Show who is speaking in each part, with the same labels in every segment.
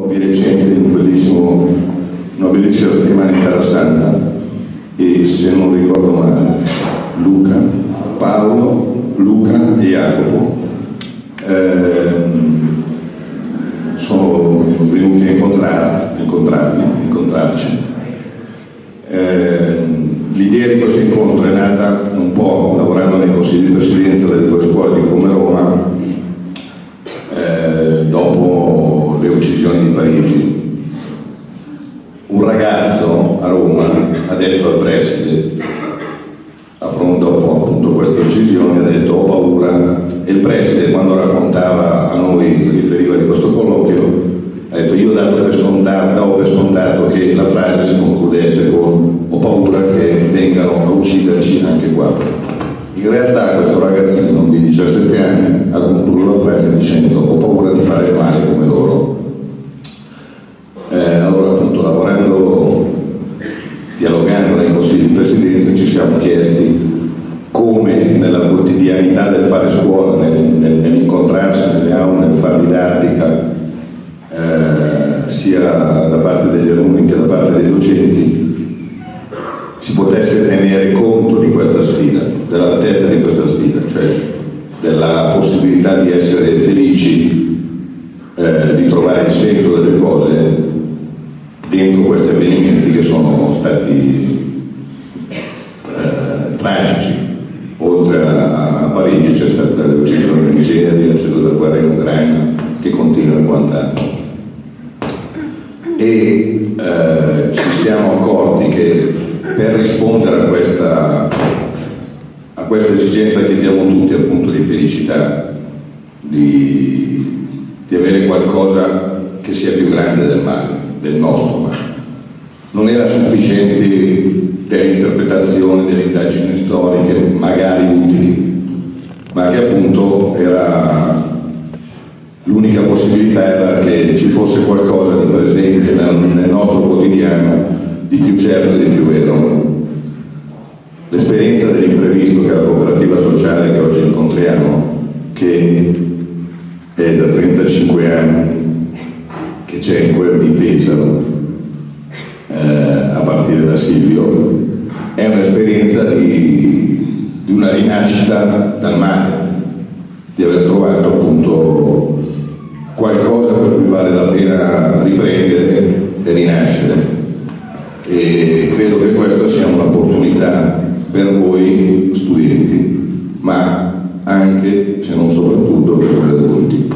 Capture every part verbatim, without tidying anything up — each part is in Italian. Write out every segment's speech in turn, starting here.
Speaker 1: di recente un bellissimo, una bellissima settimana in Terra Santa e, se non ricordo male, Luca, Paolo, Luca e Jacopo ehm, sono venuti a incontrarmi, incontrarmi, incontrarci. Ehm, l'idea di questo incontro è nata un po' lavorando nei consigli di presidenza delle due scuole di Como e Roma eh, dopo le uccisioni di Parigi. Un ragazzo a Roma ha detto al preside, a fronte dopo appunto queste uccisioni, ha detto: ho paura. E il preside, quando raccontava a noi, riferiva di questo colloquio, ha detto: io ho dato per scontato, davo per scontato che la frase si concludesse con: ho paura che vengano a ucciderci anche qua. In realtà questo ragazzino di diciassette anni ha concluso la frase dicendo: ho paura di fare il male come loro. Eh, allora appunto, lavorando, dialogando nei consigli di presidenza, ci siamo chiesti come nella quotidianità del fare scuola, nel, nel, nell'incontrarsi nelle aule, nel fare didattica, eh, sia da parte degli alunni che da parte dei docenti, si potesse tenere conto di questa sfida, dell'altezza di questa sfida, cioè della possibilità di essere felici, eh, di trovare il senso delle cose dentro questi avvenimenti che sono stati eh, tragici. Oltre a Parigi c'è stata l'uccisione in Nigeria, c'è stata la guerra in Ucraina che continua e quant'altro. E eh, ci siamo accorti che per rispondere a questa, a questa esigenza che abbiamo tutti, appunto, di felicità, di, di avere qualcosa che sia più grande del male, del nostro male, non era sufficiente delle interpretazioni, delle indagini storiche magari utili, ma che appunto era l'unica possibilità era che ci fosse qualcosa di presente nel, nel nostro quotidiano, di più certo e di più vero. L'esperienza dell'imprevisto, che è la cooperativa sociale che oggi incontriamo, che è da trentacinque anni che c'è in quel di Pesaro, Eh, a partire da Silvio, è un'esperienza di, di una rinascita dal male, di aver trovato appunto qualcosa per cui vale la pena riprendere e rinascere, e credo che questa sia un'opportunità per voi studenti, ma anche, se non soprattutto, per voi adulti.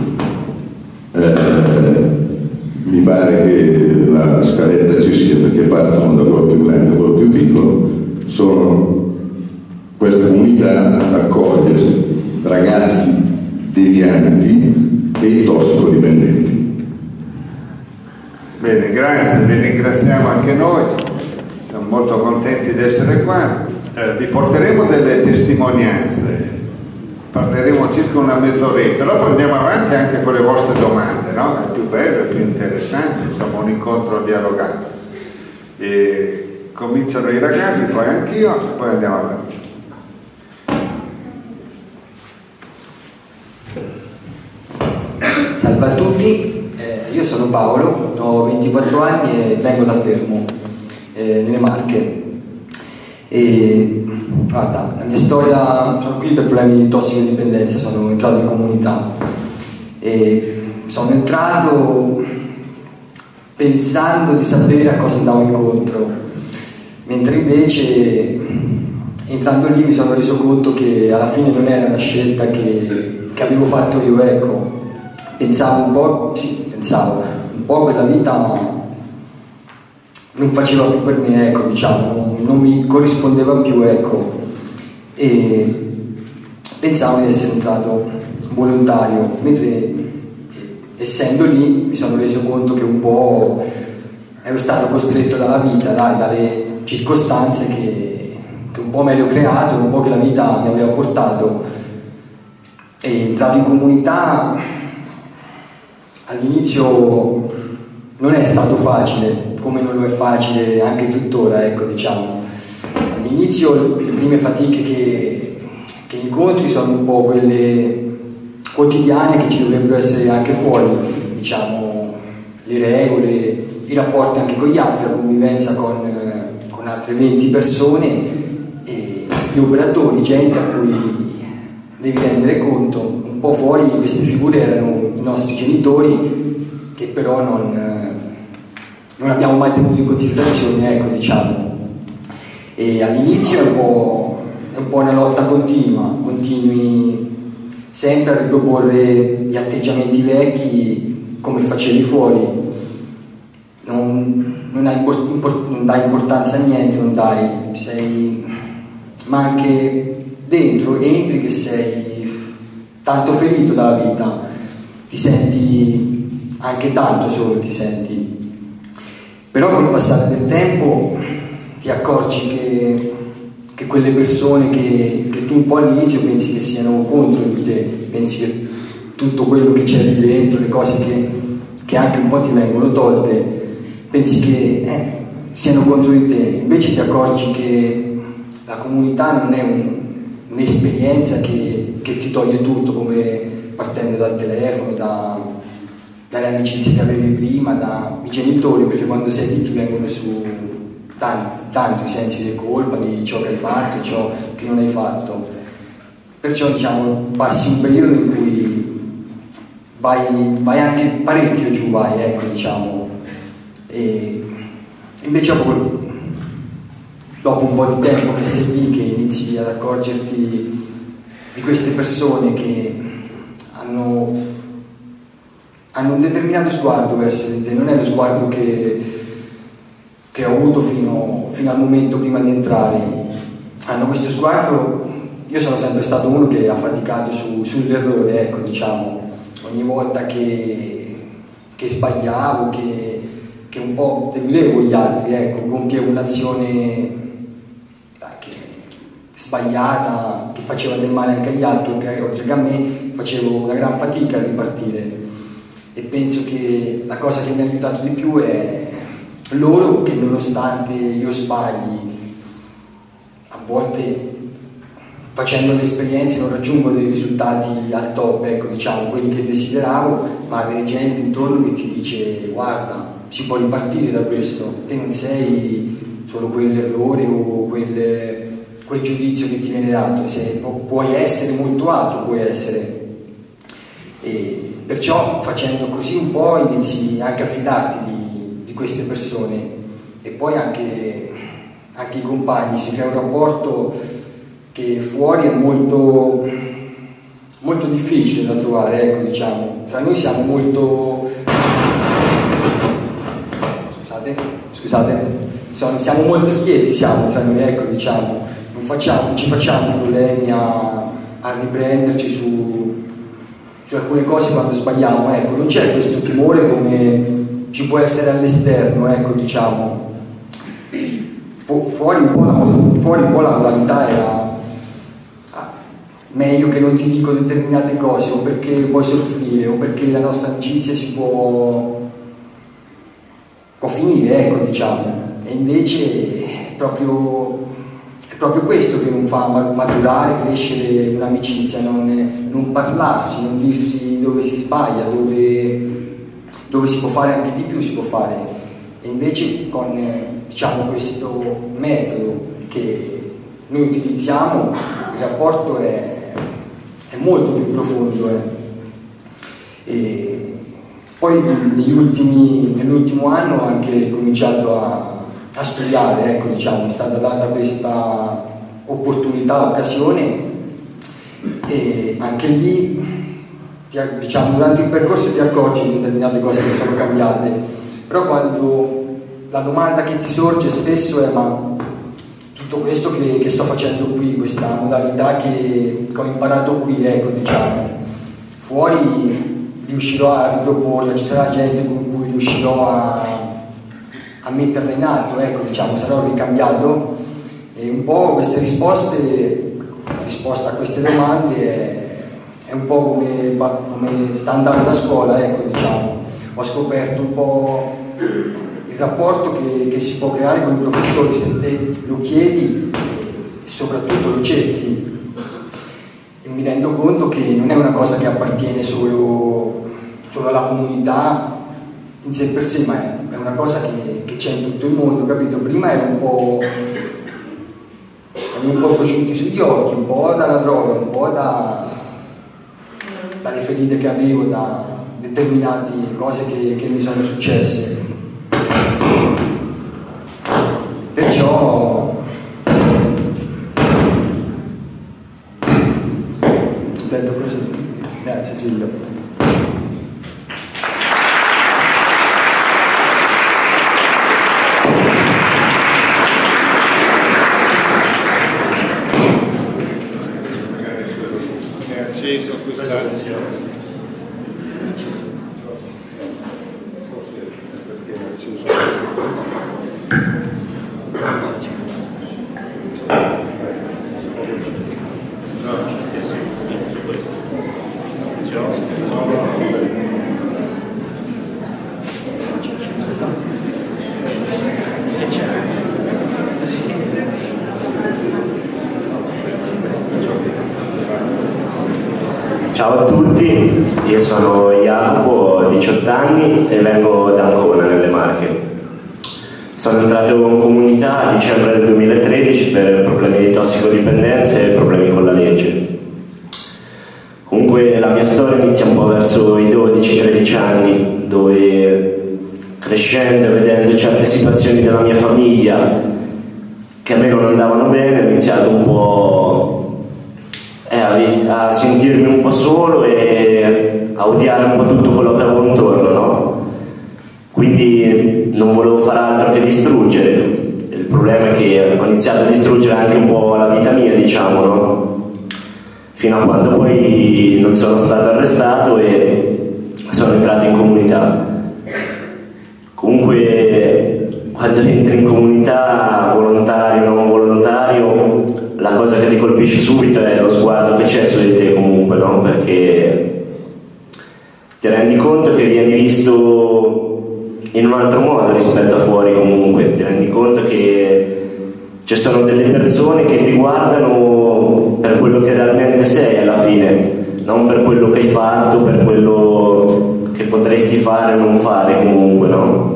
Speaker 1: Eh, mi pare che la scaletta ci sia, perché partono da quello più grande a quello più piccolo. Sono, questa comunità accoglie ragazzi devianti e tossicodipendenti.
Speaker 2: Bene, grazie, vi ringraziamo anche noi, siamo molto contenti di essere qua. Eh, vi porteremo delle testimonianze, parleremo circa una mezz'oretta, dopo andiamo avanti anche con le vostre domande, no? È più bello, è più interessante, insomma, un incontro dialogato. E cominciano i ragazzi, poi anch'io, e poi andiamo avanti.
Speaker 3: Salve a tutti, eh, io sono Paolo, ho ventiquattro anni e vengo da Fermo, eh, nelle Marche. E guarda, la mia storia, sono qui per problemi di tossicodipendenza, sono entrato in comunità e sono entrato pensando di sapere a cosa andavo incontro, mentre invece entrando lì mi sono reso conto che alla fine non era una scelta che, che avevo fatto io, ecco. Pensavo un po', sì, pensavo un po' quella vita non faceva più per me, ecco, diciamo, non, non mi corrispondeva più, ecco, e pensavo di essere entrato volontario, mentre essendo lì mi sono reso conto che un po' ero stato costretto dalla vita, dai, dalle circostanze che, che un po' me le ho creato e un po' che la vita mi aveva portato. E entrato in comunità all'inizio non è stato facile, come non lo è facile anche tuttora, ecco, diciamo. All'inizio le prime fatiche che, che incontri sono un po' quelle quotidiane che ci dovrebbero essere anche fuori, diciamo, le regole, i rapporti anche con gli altri, la convivenza con, eh, con altre venti persone, e gli operatori, gente a cui devi rendere conto. Un po' fuori queste figure erano i nostri genitori, che però non, eh, non abbiamo mai tenuto in considerazione, ecco, diciamo. E all'inizio è un po', è un po' una lotta continua, continui sempre a riproporre gli atteggiamenti vecchi come facevi fuori, non, non, hai import, import, non dai importanza a niente, non dai, sei, ma anche dentro entri che sei tanto ferito dalla vita, ti senti anche tanto solo, ti senti, però col passare del tempo ti accorgi che, che quelle persone che, che tu un po' all'inizio pensi che siano contro di te, pensi che tutto quello che c'è lì dentro, le cose che, che anche un po' ti vengono tolte, pensi che eh, siano contro di te, invece ti accorgi che la comunità non è un, un'esperienza che, che ti toglie tutto, come partendo dal telefono, da, dalle amicizie che avevi prima, dai genitori, perché quando sei lì ti vengono su tanto, tanto i sensi di colpa di ciò che hai fatto e ciò che non hai fatto. Perciò diciamo passi un periodo in cui vai, vai anche parecchio giù, vai, ecco, diciamo, e invece dopo, dopo un po' di tempo che sei lì, che inizi ad accorgerti di queste persone che hanno, hanno un determinato sguardo verso di te, non è lo sguardo che che ho avuto fino, fino al momento prima di entrare, hanno questo sguardo. Io sono sempre stato uno che ha faticato su, sull'errore, ecco, diciamo, ogni volta che, che sbagliavo, che, che un po' deludevo gli altri, ecco, compievo un'azione che, sbagliata, che faceva del male anche agli altri, che oltre che a me facevo una gran fatica a ripartire, e penso che la cosa che mi ha aiutato di più è loro, che nonostante io sbagli, a volte facendo le esperienze non raggiungo dei risultati al top, ecco, diciamo, quelli che desideravo, ma avere gente intorno che ti dice guarda, si può ripartire da questo, te non sei solo quell'errore o quel, quel giudizio che ti viene dato, sei, puoi essere molto altro, puoi essere. E perciò facendo così un po' inizi anche a fidarti di di queste persone, e poi anche, anche i compagni, si crea un rapporto che fuori è molto, molto difficile da trovare, ecco, diciamo, tra noi siamo molto, scusate, scusate, siamo molto schietti, siamo tra noi, ecco, diciamo, non, facciamo, non ci facciamo problemi a, a riprenderci su, su alcune cose quando sbagliamo, ecco, non c'è questo timore come ci può essere all'esterno, ecco, diciamo. Fuori un po' la, fuori un po' la modalità era ah, meglio che non ti dico determinate cose, o perché puoi soffrire, o perché la nostra amicizia si può, può finire, ecco, diciamo. E invece è proprio, è proprio questo che non fa maturare, crescere un'amicizia, non, non parlarsi, non dirsi dove si sbaglia, dove... dove si può fare anche di più, si può fare. E invece con diciamo, questo metodo che noi utilizziamo, il rapporto è, è molto più profondo. Eh. E poi negli ultimi, nell'ultimo anno ho anche cominciato a, a studiare, ecco, diciamo, è stata data questa opportunità, occasione, e anche lì diciamo, durante il percorso ti accorgi di determinate cose che sono cambiate, però quando la domanda che ti sorge spesso è ma tutto questo che, che sto facendo qui, questa modalità che, che ho imparato qui, ecco, diciamo, fuori riuscirò a riproporla, ci sarà gente con cui riuscirò a, a metterla in atto, ecco, diciamo, sarò ricambiato. E un po' queste risposte, la risposta a queste domande è è un po' come, come sta andando a scuola, ecco, diciamo. Ho scoperto un po' il rapporto che, che si può creare con i professori se te lo chiedi e, e soprattutto lo cerchi. E mi rendo conto che non è una cosa che appartiene solo, solo alla comunità in sé per sé, ma è, è una cosa che, che c'è in tutto il mondo, capito? Prima ero un po', avevo un po' prosciutti sugli occhi, un po' dalla droga, un po' da, dalle ferite che avevo, da determinate cose che, che mi sono successe. Perciò detto così. Grazie Silvio.
Speaker 2: È acceso questa... Forse perché è acceso.
Speaker 4: Ciao a tutti, io sono Jacopo, ho diciotto anni e vengo da Ancona, nelle Marche. Sono entrato in comunità a dicembre del duemilatredici per problemi di tossicodipendenza e problemi con la legge. Comunque la mia storia inizia un po' verso i dodici tredici anni, dove crescendo e vedendo certe situazioni della mia famiglia che a me non andavano bene, ho iniziato un po' a sentirmi un po' solo e a odiare un po' tutto quello che avevo intorno, no? Quindi non volevo fare altro che distruggere. Il problema è che ho iniziato a distruggere anche un po' la vita mia, diciamo, no? Fino a quando poi non sono stato arrestato e sono entrato in comunità. Comunque quando entri in comunità, volontario o non volontario, la cosa che ti colpisce subito è lo sguardo che c'è su di te comunque, no? Perché ti rendi conto che vieni visto in un altro modo rispetto a fuori comunque, ti rendi conto che ci sono delle persone che ti guardano per quello che realmente sei alla fine, non per quello che hai fatto, per quello che potresti fare o non fare comunque, no?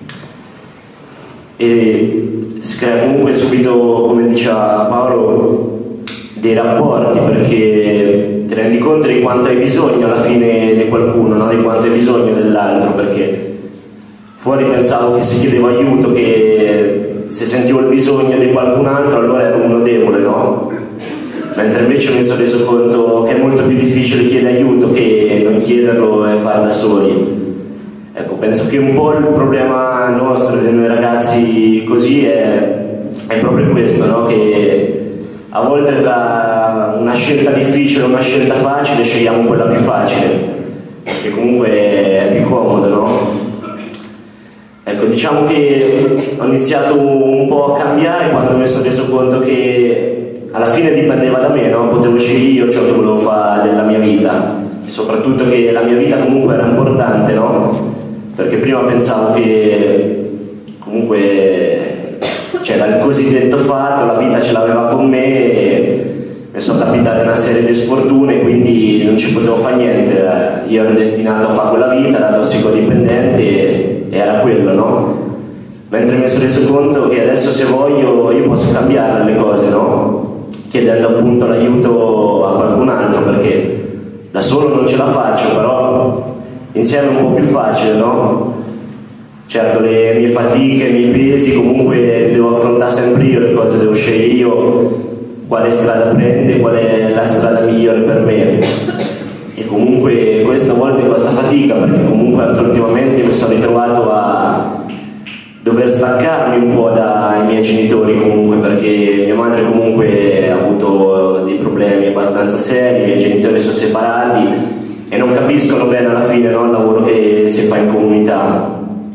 Speaker 4: E si crea comunque subito, come diceva Paolo, dei rapporti, perché ti rendi conto di quanto hai bisogno alla fine di qualcuno, no? Di quanto hai bisogno dell'altro, perché fuori pensavo che se chiedevo aiuto, che se sentivo il bisogno di qualcun altro allora ero uno debole, no? Mentre invece mi sono reso conto che è molto più difficile chiedere aiuto che non chiederlo e far da soli. Ecco, penso che un po' il problema nostro di noi ragazzi così è, è proprio questo, no? Che a volte tra una scelta difficile e una scelta facile scegliamo quella più facile, perché comunque è più comodo, no? Ecco, diciamo che ho iniziato un po' a cambiare quando mi sono reso conto che alla fine dipendeva da me, no? Potevo scegliere io ciò che volevo fare della mia vita, e soprattutto che la mia vita comunque era importante, no? Perché prima pensavo che comunque c'era il cosiddetto fatto, la vita ce l'aveva con me e mi sono capitate una serie di sfortune, quindi non ci potevo fare niente. Io ero destinato a fare quella vita da tossicodipendente e era quello, no? Mentre mi sono reso conto che adesso se voglio io posso cambiare le cose, no? Chiedendo appunto l'aiuto a qualcun altro, perché da solo non ce la faccio, però insieme è un po' più facile, no? Certo, le mie fatiche, i miei pesi comunque li devo affrontare sempre io, le cose devo scegliere io, quale strada prende, qual è la strada migliore per me. E comunque questo a volte costa fatica, perché comunque anche ultimamente mi sono ritrovato a dover staccarmi un po' dai miei genitori comunque, perché mia madre comunque ha avuto dei problemi abbastanza seri, i miei genitori sono separati e non capiscono bene alla fine, no, il lavoro che si fa in comunità.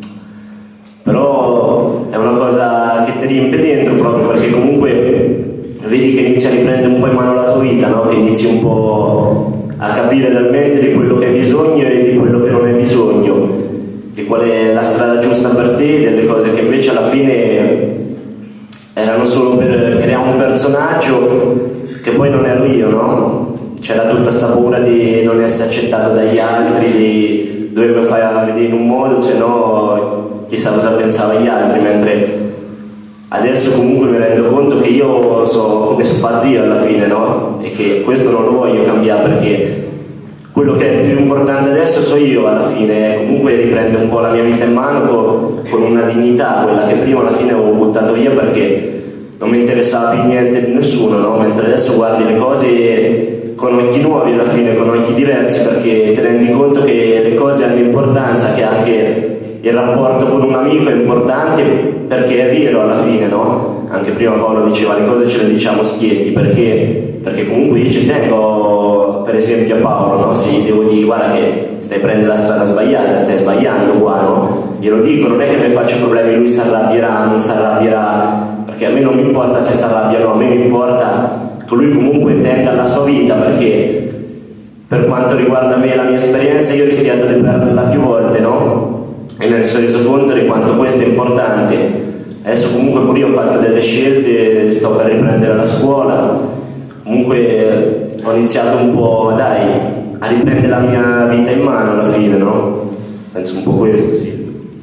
Speaker 4: Però è una cosa che ti riempie dentro, proprio perché comunque vedi che inizi a riprendere un po' in mano la tua vita, no? Che inizi un po' a capire realmente di quello che hai bisogno e di quello che non hai bisogno, di qual è la strada giusta per te, delle cose che invece alla fine erano solo per creare un personaggio che poi non ero io, no? C'era tutta sta paura di non essere accettato dagli altri, di lui mi fa vedere in un modo, se no chissà cosa pensava gli altri, mentre adesso comunque mi rendo conto che io so come sono fatto io alla fine, no? E che questo non lo voglio cambiare, perché quello che è più importante adesso so io alla fine, comunque riprende un po' la mia vita in mano con, con una dignità, quella che prima alla fine avevo buttato via perché non mi interessava più niente di nessuno, no? Mentre adesso guardi le cose con occhi nuovi alla fine, con occhi diversi, perché ti rendi conto che le cose hanno importanza, che anche il rapporto con un amico è importante, perché è vero alla fine, no? Anche prima Paolo diceva le cose ce le diciamo schietti, perché, perché comunque io ci tengo per esempio a Paolo, no? Se gli devo dire guarda che stai prendendo la strada sbagliata, stai sbagliando qua, no? Glielo dico, non è che mi faccio problemi, lui si arrabbierà, non si arrabbierà, perché a me non mi importa se si arrabbia o no, a me mi importa che lui comunque tenga la sua vita, perché per quanto riguarda me e la mia esperienza io ho rischiato di perderla più volte, no? E mi sono reso conto di quanto questo è importante. Adesso comunque pure io ho fatto delle scelte, sto per riprendere la scuola, comunque ho iniziato un po', dai, a riprendere la mia vita in mano alla fine, no? Penso un po' questo, sì.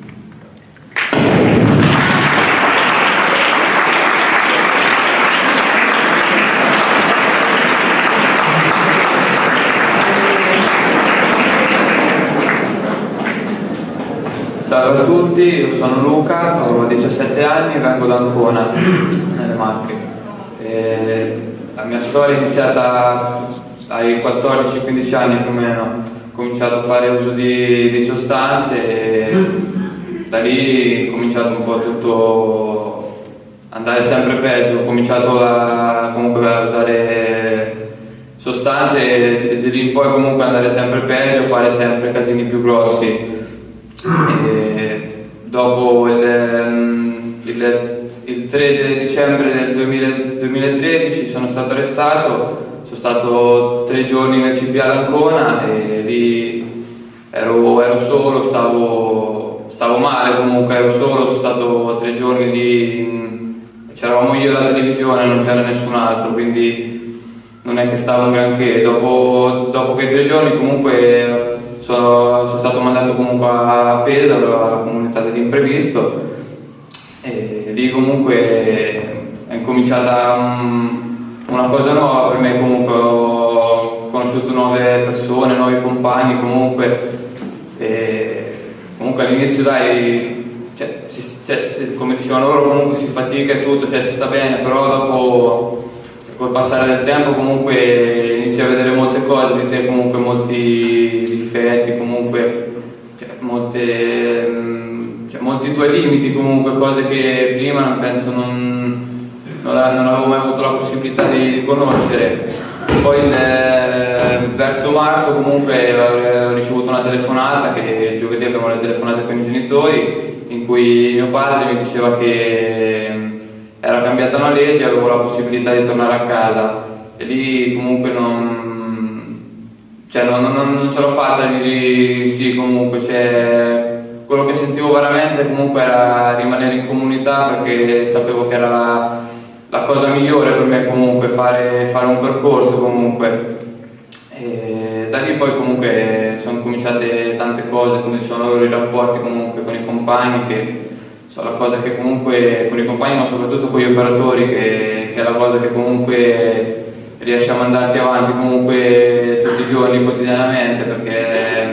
Speaker 5: Salve a tutti, io sono Luca, ho diciassette anni e vengo da Ancona, nelle Marche. E la mia storia è iniziata ai quattordici quindici anni più o meno. Ho cominciato a fare uso di, di sostanze e da lì ho cominciato un po' tutto a andare sempre peggio. Ho cominciato a, comunque a usare sostanze e di lì in poi comunque andare sempre peggio, fare sempre casini più grossi. E dopo il, il, il tre dicembre del duemilatredici sono stato arrestato, sono stato tre giorni nel C P A d'Ancona e lì ero, ero solo, stavo, stavo male comunque, ero solo, sono stato tre giorni lì, c'eravamo io e la televisione, non c'era nessun altro, quindi non è che stavo un granché. Dopo, dopo quei tre giorni comunque Sono, sono stato mandato comunque a Pesaro, alla comunità dell'imprevisto, e lì comunque è incominciata un, una cosa nuova per me. Comunque ho conosciuto nuove persone, nuovi compagni comunque, e comunque all'inizio dai, cioè, si, cioè, come dicevano loro, comunque si fatica e tutto, cioè si sta bene, però dopo col passare del tempo comunque inizi a vedere molte cose di te, comunque molti difetti, comunque cioè, molte, cioè, molti tuoi limiti, comunque cose che prima penso non, non, non avevo mai avuto la possibilità di, di conoscere. Poi il, verso marzo comunque ho ricevuto una telefonata, che giovedì abbiamo le telefonate con i genitori, in cui mio padre mi diceva che era cambiata una legge e avevo la possibilità di tornare a casa, e lì comunque non, cioè non, non, non ce l'ho fatta di dire sì. Comunque cioè, quello che sentivo veramente comunque era rimanere in comunità, perché sapevo che era la, la cosa migliore per me comunque, fare, fare un percorso comunque. E da lì poi comunque sono cominciate tante cose, come dicevano loro, i rapporti comunque con i compagni, che so, la cosa che comunque con i compagni, ma soprattutto con gli operatori, che, che è la cosa che comunque riesce a mandarti avanti comunque tutti i giorni, quotidianamente, perché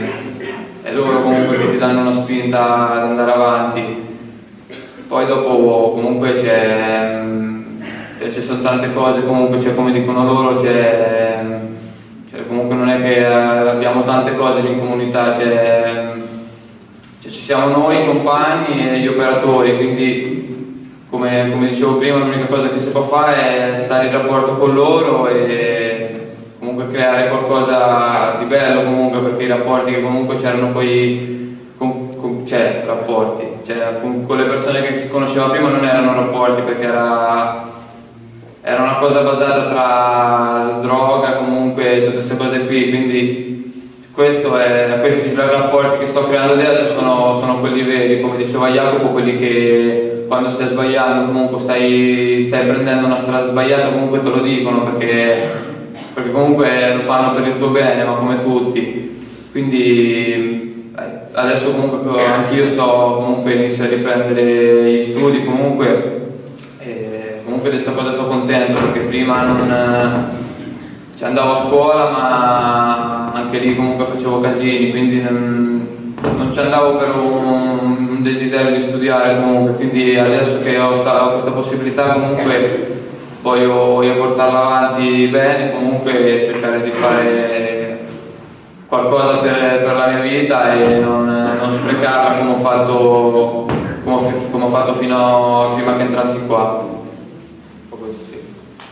Speaker 5: è loro comunque che ti danno una spinta ad andare avanti. Poi dopo comunque c'è, ci sono tante cose, comunque c'è, come dicono loro, c'è, c'è comunque non è che abbiamo tante cose in comunità, c'è, Cioè, ci siamo noi, i compagni e gli operatori, quindi come, come dicevo prima, l'unica cosa che si può fare è stare in rapporto con loro e comunque creare qualcosa di bello comunque, perché i rapporti che comunque c'erano poi, con, con, cioè rapporti, cioè, con, con le persone che si conosceva prima non erano rapporti, perché era, era una cosa basata tra droga comunque e tutte queste cose qui, quindi Questo è, questi rapporti che sto creando adesso sono, sono quelli veri, come diceva Jacopo, quelli che quando stai sbagliando, comunque stai, stai prendendo una strada sbagliata, comunque te lo dicono, perché, perché comunque lo fanno per il tuo bene, ma come tutti. Quindi eh, adesso comunque anch'io sto comunque inizio a riprendere gli studi comunque, e comunque di questa cosa sono contento, perché prima non cioè, andavo a scuola ma anche lì comunque facevo casini, quindi non, non ci andavo per un, un desiderio di studiare comunque, quindi adesso che ho, sta, ho questa possibilità comunque voglio, voglio portarla avanti bene, comunque cercare di fare qualcosa per, per la mia vita e non, non sprecarla come ho fatto, come ho, come ho fatto fino a prima che entrassi qua. Un po' questo, sì.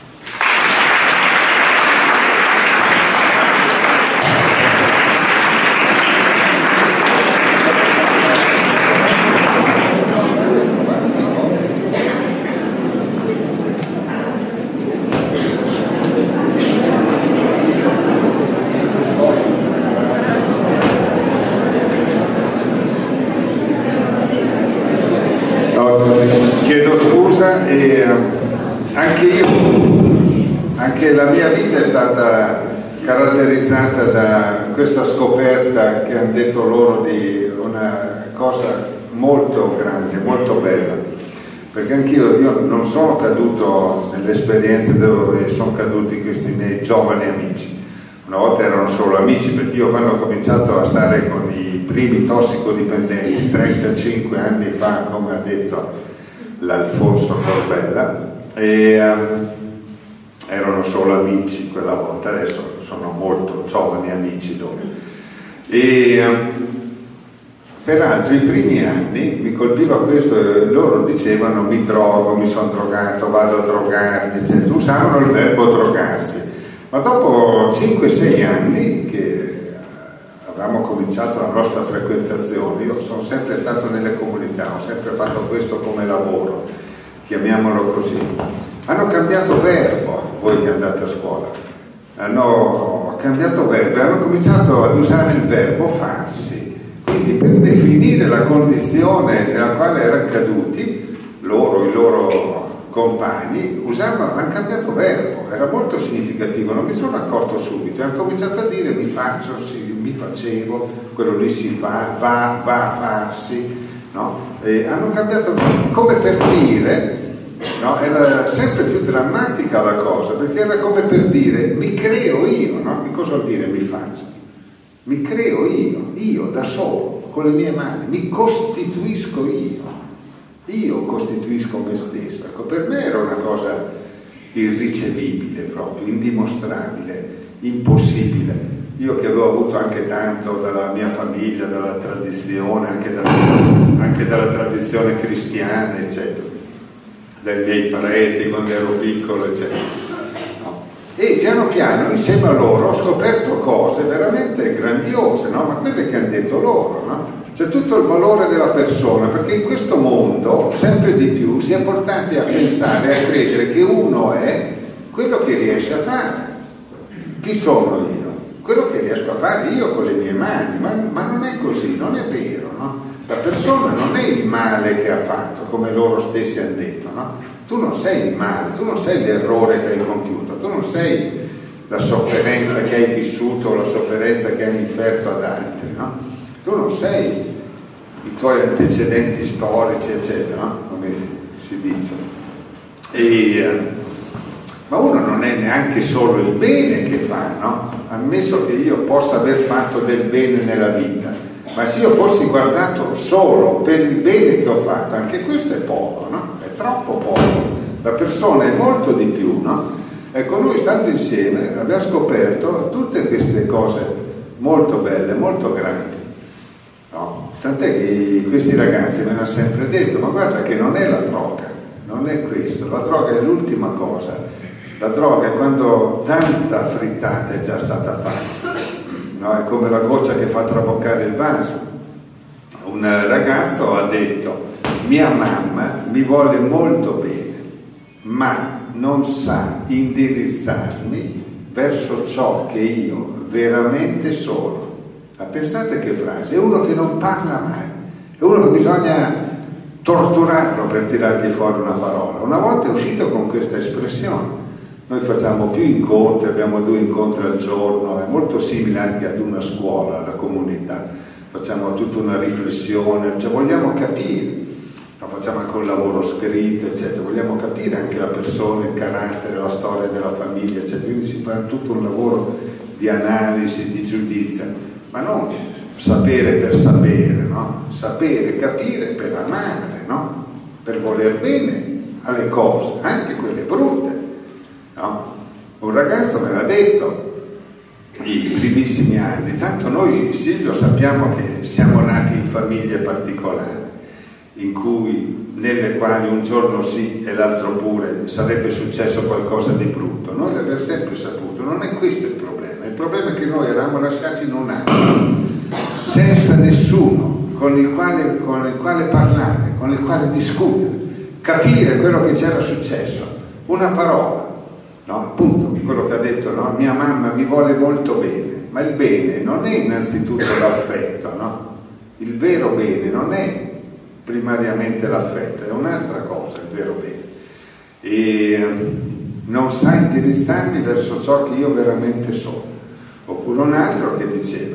Speaker 2: Chiedo scusa e anche io, anche la mia vita è stata caratterizzata da questa scoperta che hanno detto loro di una cosa molto grande, molto bella, perché anch'io io non sono caduto nelle esperienze dove sono caduti questi miei giovani amici. Una volta erano solo amici, perché io quando ho cominciato a stare con i primi tossicodipendenti trentacinque anni fa, come ha detto l'Alfonso Corbella, e um, erano solo amici quella volta, adesso sono molto giovani amici loro. E um, peraltro i primi anni mi colpiva questo, loro dicevano mi drogo, mi sono drogato, vado a drogarmi, eccetera. Usavano il verbo drogarsi, ma dopo cinque sei anni che avevamo cominciato la nostra frequentazione, io sono sempre stato nelle comunità, ho sempre fatto questo come lavoro, chiamiamolo così. Hanno cambiato verbo, voi che andate a scuola, hanno cambiato verbo e hanno cominciato ad usare il verbo farsi. Quindi per definire la condizione nella quale erano caduti, loro, i loro compagni, usavano, hanno cambiato verbo, era molto significativo, non mi sono accorto subito, e hanno cominciato a dire mi faccio, sì, mi facevo, quello lì si fa, va, va a farsi, no? E hanno cambiato come per dire, no? Era sempre più drammatica la cosa, perché era come per dire mi creo io, no? Che cosa vuol dire mi faccio? Mi creo io, io da solo, con le mie mani, mi costituisco io. Io costituisco me stesso. Ecco, per me era una cosa irricevibile proprio, indimostrabile, impossibile. Io che avevo avuto anche tanto dalla mia famiglia, dalla tradizione, anche dalla, anche dalla tradizione cristiana, eccetera, dai miei parenti quando ero piccolo, eccetera. No. E piano piano, insieme a loro, ho scoperto cose veramente grandiose, no? Ma quelle che hanno detto loro, no? C'è tutto il valore della persona, perché in questo mondo sempre di più si è portati a pensare, a credere che uno è quello che riesce a fare. Chi sono io? Quello che riesco a fare io con le mie mani, ma, ma non è così, non è vero, no? La persona non è il male che ha fatto, come loro stessi hanno detto, no? Tu non sei il male, tu non sei l'errore che hai compiuto, tu non sei la sofferenza che hai vissuto o la sofferenza che hai inferto ad altri, no? Tu non sei i tuoi antecedenti storici, eccetera, no? Come si dice. E, eh, ma uno non è neanche solo il bene che fa, no? Ammesso che io possa aver fatto del bene nella vita, ma se io fossi guardato solo per il bene che ho fatto, anche questo è poco, no? È troppo poco. La persona è molto di più, no? Ecco, noi stando insieme abbiamo scoperto tutte queste cose molto belle, molto grandi. No? Tant'è che questi ragazzi mi hanno sempre detto, ma guarda che non è la droga, non è questo, la droga è l'ultima cosa, la droga è quando tanta frittata è già stata fatta, no? È come la goccia che fa traboccare il vaso. Un ragazzo ha detto, mia mamma mi vuole molto bene, ma non sa indirizzarmi verso ciò che io veramente sono. Ma pensate che frase, è uno che non parla mai, è uno che bisogna torturarlo per tirargli fuori una parola. Una volta è uscito con questa espressione. Noi facciamo più incontri, abbiamo due incontri al giorno, è molto simile anche ad una scuola, alla comunità. facciamo tutta una riflessione, cioè vogliamo capire, no, facciamo anche un lavoro scritto, eccetera, vogliamo capire anche la persona, il carattere, la storia della famiglia, eccetera, quindi si fa tutto un lavoro di analisi, di giudizio, ma non sapere per sapere, no? Sapere, capire per amare, no? Per voler bene alle cose, anche quelle brutte, no? Un ragazzo me l'ha detto i primissimi anni, tanto noi Silvio sappiamo che siamo nati in famiglie particolari, in cui, nelle quali un giorno sì e l'altro pure sarebbe successo qualcosa di brutto. Noi l'abbiamo sempre saputo, non è questo il problema, il problema è che noi eravamo lasciati in un anno, senza nessuno con il quale, con il quale parlare, con il quale discutere, capire quello che c'era successo, una parola, no? Appunto quello che ha detto, no? Mia mamma mi vuole molto bene, ma il bene non è innanzitutto l'affetto, no? Il vero bene non è primariamente l'affetto, è un'altra cosa il vero bene, e non sa indirizzarmi verso ciò che io veramente sono. Oppure un altro che diceva,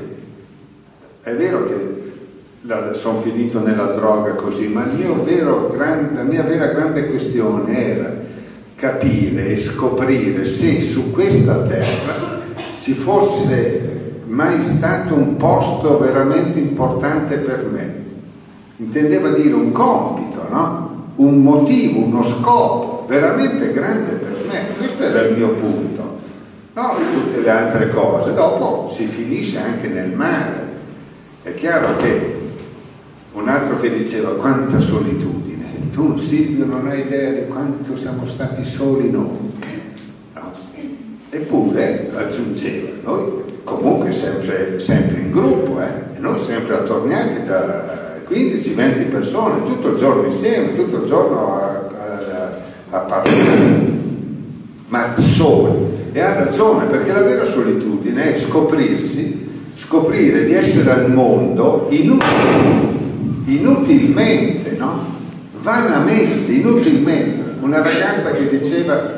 Speaker 2: è vero che sono finito nella droga così, ma il mio vero, gran, la mia vera grande questione era capire e scoprire se su questa terra ci fosse mai stato un posto veramente importante per me. Intendeva dire un compito, no? Un motivo, uno scopo veramente grande per me. Questo era il mio punto, no? Tutte le altre cose dopo si finisce anche nel male. È chiaro che un altro che diceva quanta solitudine, tu Silvio non hai idea di quanto siamo stati soli noi, no? Eppure aggiungeva, noi comunque sempre, sempre in gruppo, eh? Noi sempre attorniati da quindici venti persone, tutto il giorno insieme, tutto il giorno a, a, a parlare, ma soli. E ha ragione, perché la vera solitudine è scoprirsi, scoprire di essere al mondo inutil, inutilmente, no? Vanamente, inutilmente. Una ragazza che diceva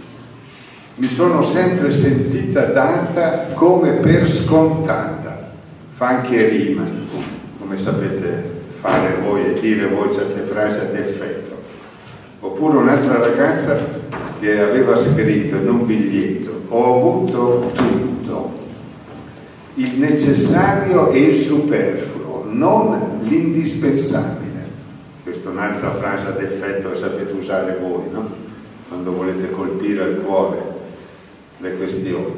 Speaker 2: mi sono sempre sentita data come per scontata, fa anche rima, come sapete fare voi e dire voi certe frasi ad effetto. Oppure un'altra ragazza che aveva scritto in un biglietto: ho avuto tutto, il necessario e il superfluo, non l'indispensabile. Questa è un'altra frase ad effetto che sapete usare voi, no? Quando volete colpire al cuore le questioni.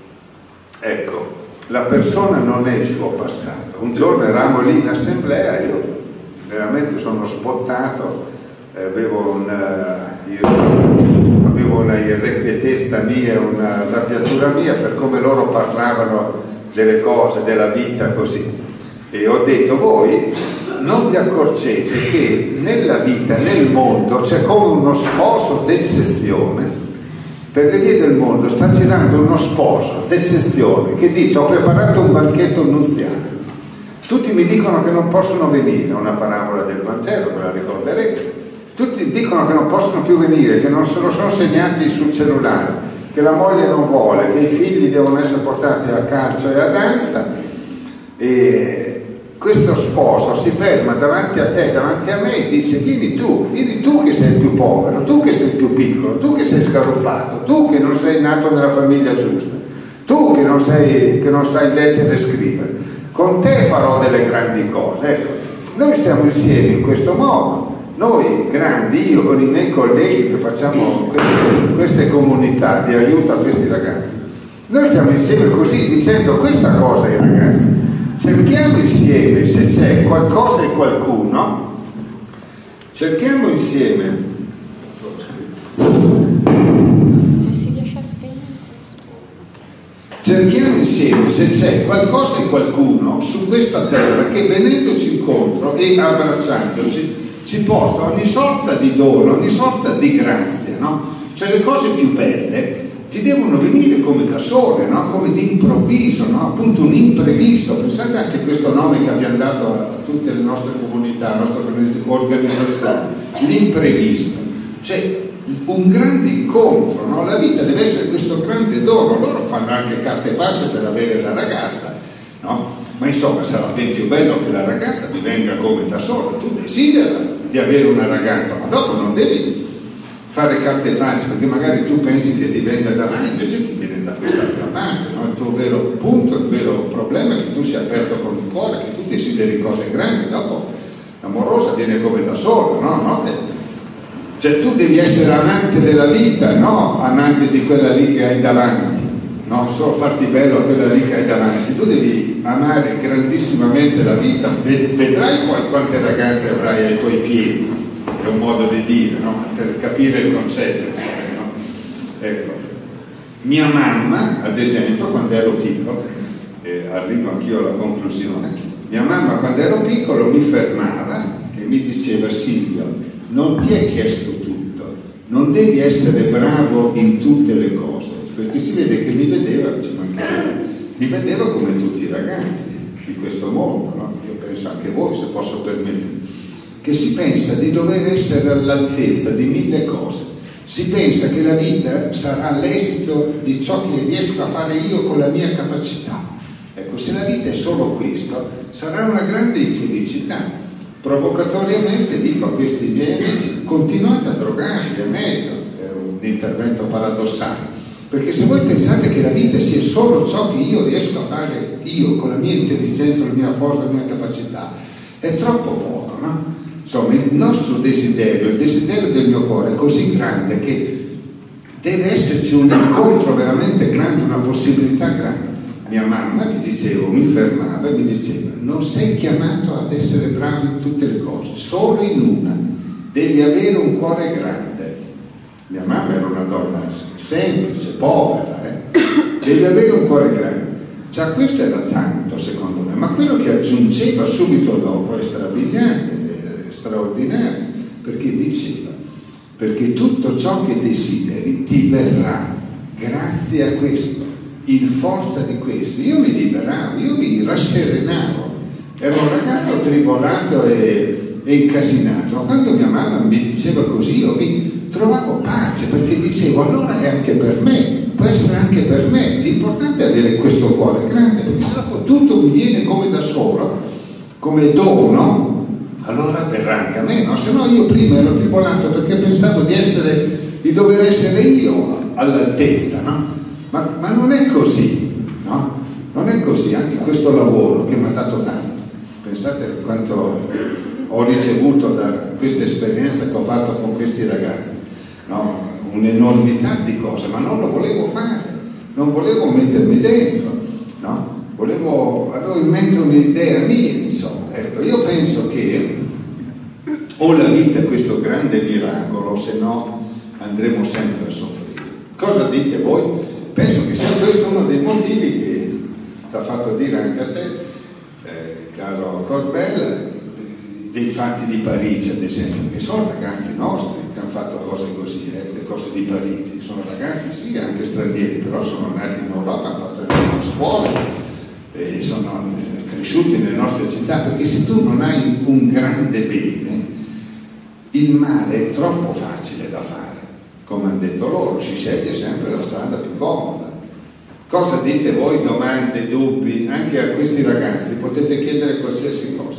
Speaker 2: Ecco, la persona non è il suo passato. Un giorno eravamo lì in assemblea, io veramente sono sbottato, eh, avevo una, io, avevo una irrequietezza mia, una arrabbiatura mia per come loro parlavano delle cose, della vita così, e ho detto: voi non vi accorgete che nella vita, nel mondo c'è come uno sposo d'eccezione? Per le vie del mondo sta girando uno sposo d'eccezione che dice: ho preparato un banchetto nuziale. Tutti mi dicono che non possono venire, una parabola del Vangelo, ve la ricorderete. Tutti dicono che non possono più venire, che non se lo sono segnati sul cellulare, che la moglie non vuole, che i figli devono essere portati a calcio e a danza. E questo sposo si ferma davanti a te, davanti a me, e dice: vieni tu, vieni tu che sei il più povero, tu che sei il più piccolo, tu che sei scaruppato, tu che non sei nato nella famiglia giusta, tu che non, sei, che non sai leggere e scrivere, con te farò delle grandi cose. Ecco, noi stiamo insieme in questo modo, noi grandi, io con i miei colleghi che facciamo queste, queste comunità di aiuto a questi ragazzi, noi stiamo insieme così, dicendo questa cosa ai ragazzi: cerchiamo insieme, se c'è qualcosa e qualcuno, cerchiamo insieme cerchiamo insieme se c'è qualcosa e qualcuno su questa terra che venendoci incontro e abbracciandoci ci porta ogni sorta di dono, ogni sorta di grazia, no? Cioè le cose più belle ti devono venire come da sole, no? Come d'improvviso, no? Appunto un imprevisto. Pensate anche a questo nome che abbiamo dato a tutte le nostre comunità, alle nostre organizzazioni, l'imprevisto, cioè un grande incontro, no? La vita deve essere questo grande dono. Loro fanno anche carte false per avere la ragazza, no? Ma insomma sarà ben più bello che la ragazza vi venga come da sola, tu desidera di avere una ragazza, ma dopo non devi fare carte false, perché magari tu pensi che ti venga da là, invece ti viene da quest'altra parte, no? Il tuo vero punto, il vero problema è che tu sia aperto con il cuore, che tu desideri cose grandi, dopo l'amorosa viene come da sola, no? no? Cioè tu devi essere amante della vita, no? Amante di quella lì che hai davanti, no? Solo farti bello a quella lì che hai davanti, tu devi amare grandissimamente la vita, vedrai poi quante ragazze avrai ai tuoi piedi, è un modo di dire, no? Per capire il concetto, insomma, no? Ecco, mia mamma, ad esempio, quando ero piccolo, eh, arrivo anch'io alla conclusione, mia mamma quando ero piccolo mi fermava e mi diceva: Silvio, non ti è chiesto tutto, non devi essere bravo in tutte le cose, perché si vede che mi vedeva, ci mancherebbe, mi vedeva come tutti i ragazzi di questo mondo, no? Io penso anche voi, se posso permettermi, che si pensa di dover essere all'altezza di mille cose, si pensa che la vita sarà l'esito di ciò che riesco a fare io con la mia capacità. Ecco, se la vita è solo questo, sarà una grande infelicità. Provocatoriamente dico a questi miei amici: continuate a drogarli, è meglio, è un intervento paradossale, perché se voi pensate che la vita sia solo ciò che io riesco a fare io con la mia intelligenza, la mia forza, la mia capacità, è troppo poco, no? Insomma, il nostro desiderio, il desiderio del mio cuore è così grande che deve esserci un incontro veramente grande, una possibilità grande. Mia mamma, vi dicevo, mi fermava e mi diceva: non sei chiamato ad essere bravo in tutte le cose, solo in una, devi avere un cuore grande. Mia mamma era una donna semplice, povera, eh? Devi avere un cuore grande. Già questo era tanto, secondo me, ma quello che aggiungeva subito dopo è strabiliante, è straordinario, perché diceva: perché tutto ciò che desideri ti verrà grazie a questo, in forza di questo. Io mi liberavo, io mi rasserenavo, ero un ragazzo tribolato e, e incasinato, ma quando mia mamma mi diceva così io mi trovavo pace, perché dicevo: allora è anche per me, può essere anche per me, l'importante è avere questo cuore grande, perché se dopo tutto mi viene come da solo, come dono, allora verrà anche a me, no? Se no io prima ero tribolato perché pensavo di essere, di dover essere io all'altezza, no? Ma, ma non è così, no? Non è così. Anche questo lavoro che mi ha dato tanto, pensate quanto ho ricevuto da questa esperienza che ho fatto con questi ragazzi, no? Un'enormità di cose, ma non lo volevo fare, non volevo mettermi dentro, no? Volevo, avevo in mente un'idea mia, insomma. Ecco, io penso che o la vita è questo grande miracolo, se no andremo sempre a soffrire. Cosa dite voi? Penso che sia questo uno dei motivi che ti ha fatto dire anche a te, eh, caro Corbel, dei fatti di Parigi, ad esempio, che sono ragazzi nostri che hanno fatto cose così, eh, le cose di Parigi. Sono ragazzi, sì, anche stranieri, però sono nati in Europa, hanno fatto le nostre scuole, eh, sono cresciuti nelle nostre città, perché se tu non hai un grande bene, il male è troppo facile da fare. Come hanno detto loro, si sceglie sempre la strada più comoda. Cosa dite voi? Domande, dubbi? Anche a questi ragazzi potete chiedere qualsiasi cosa.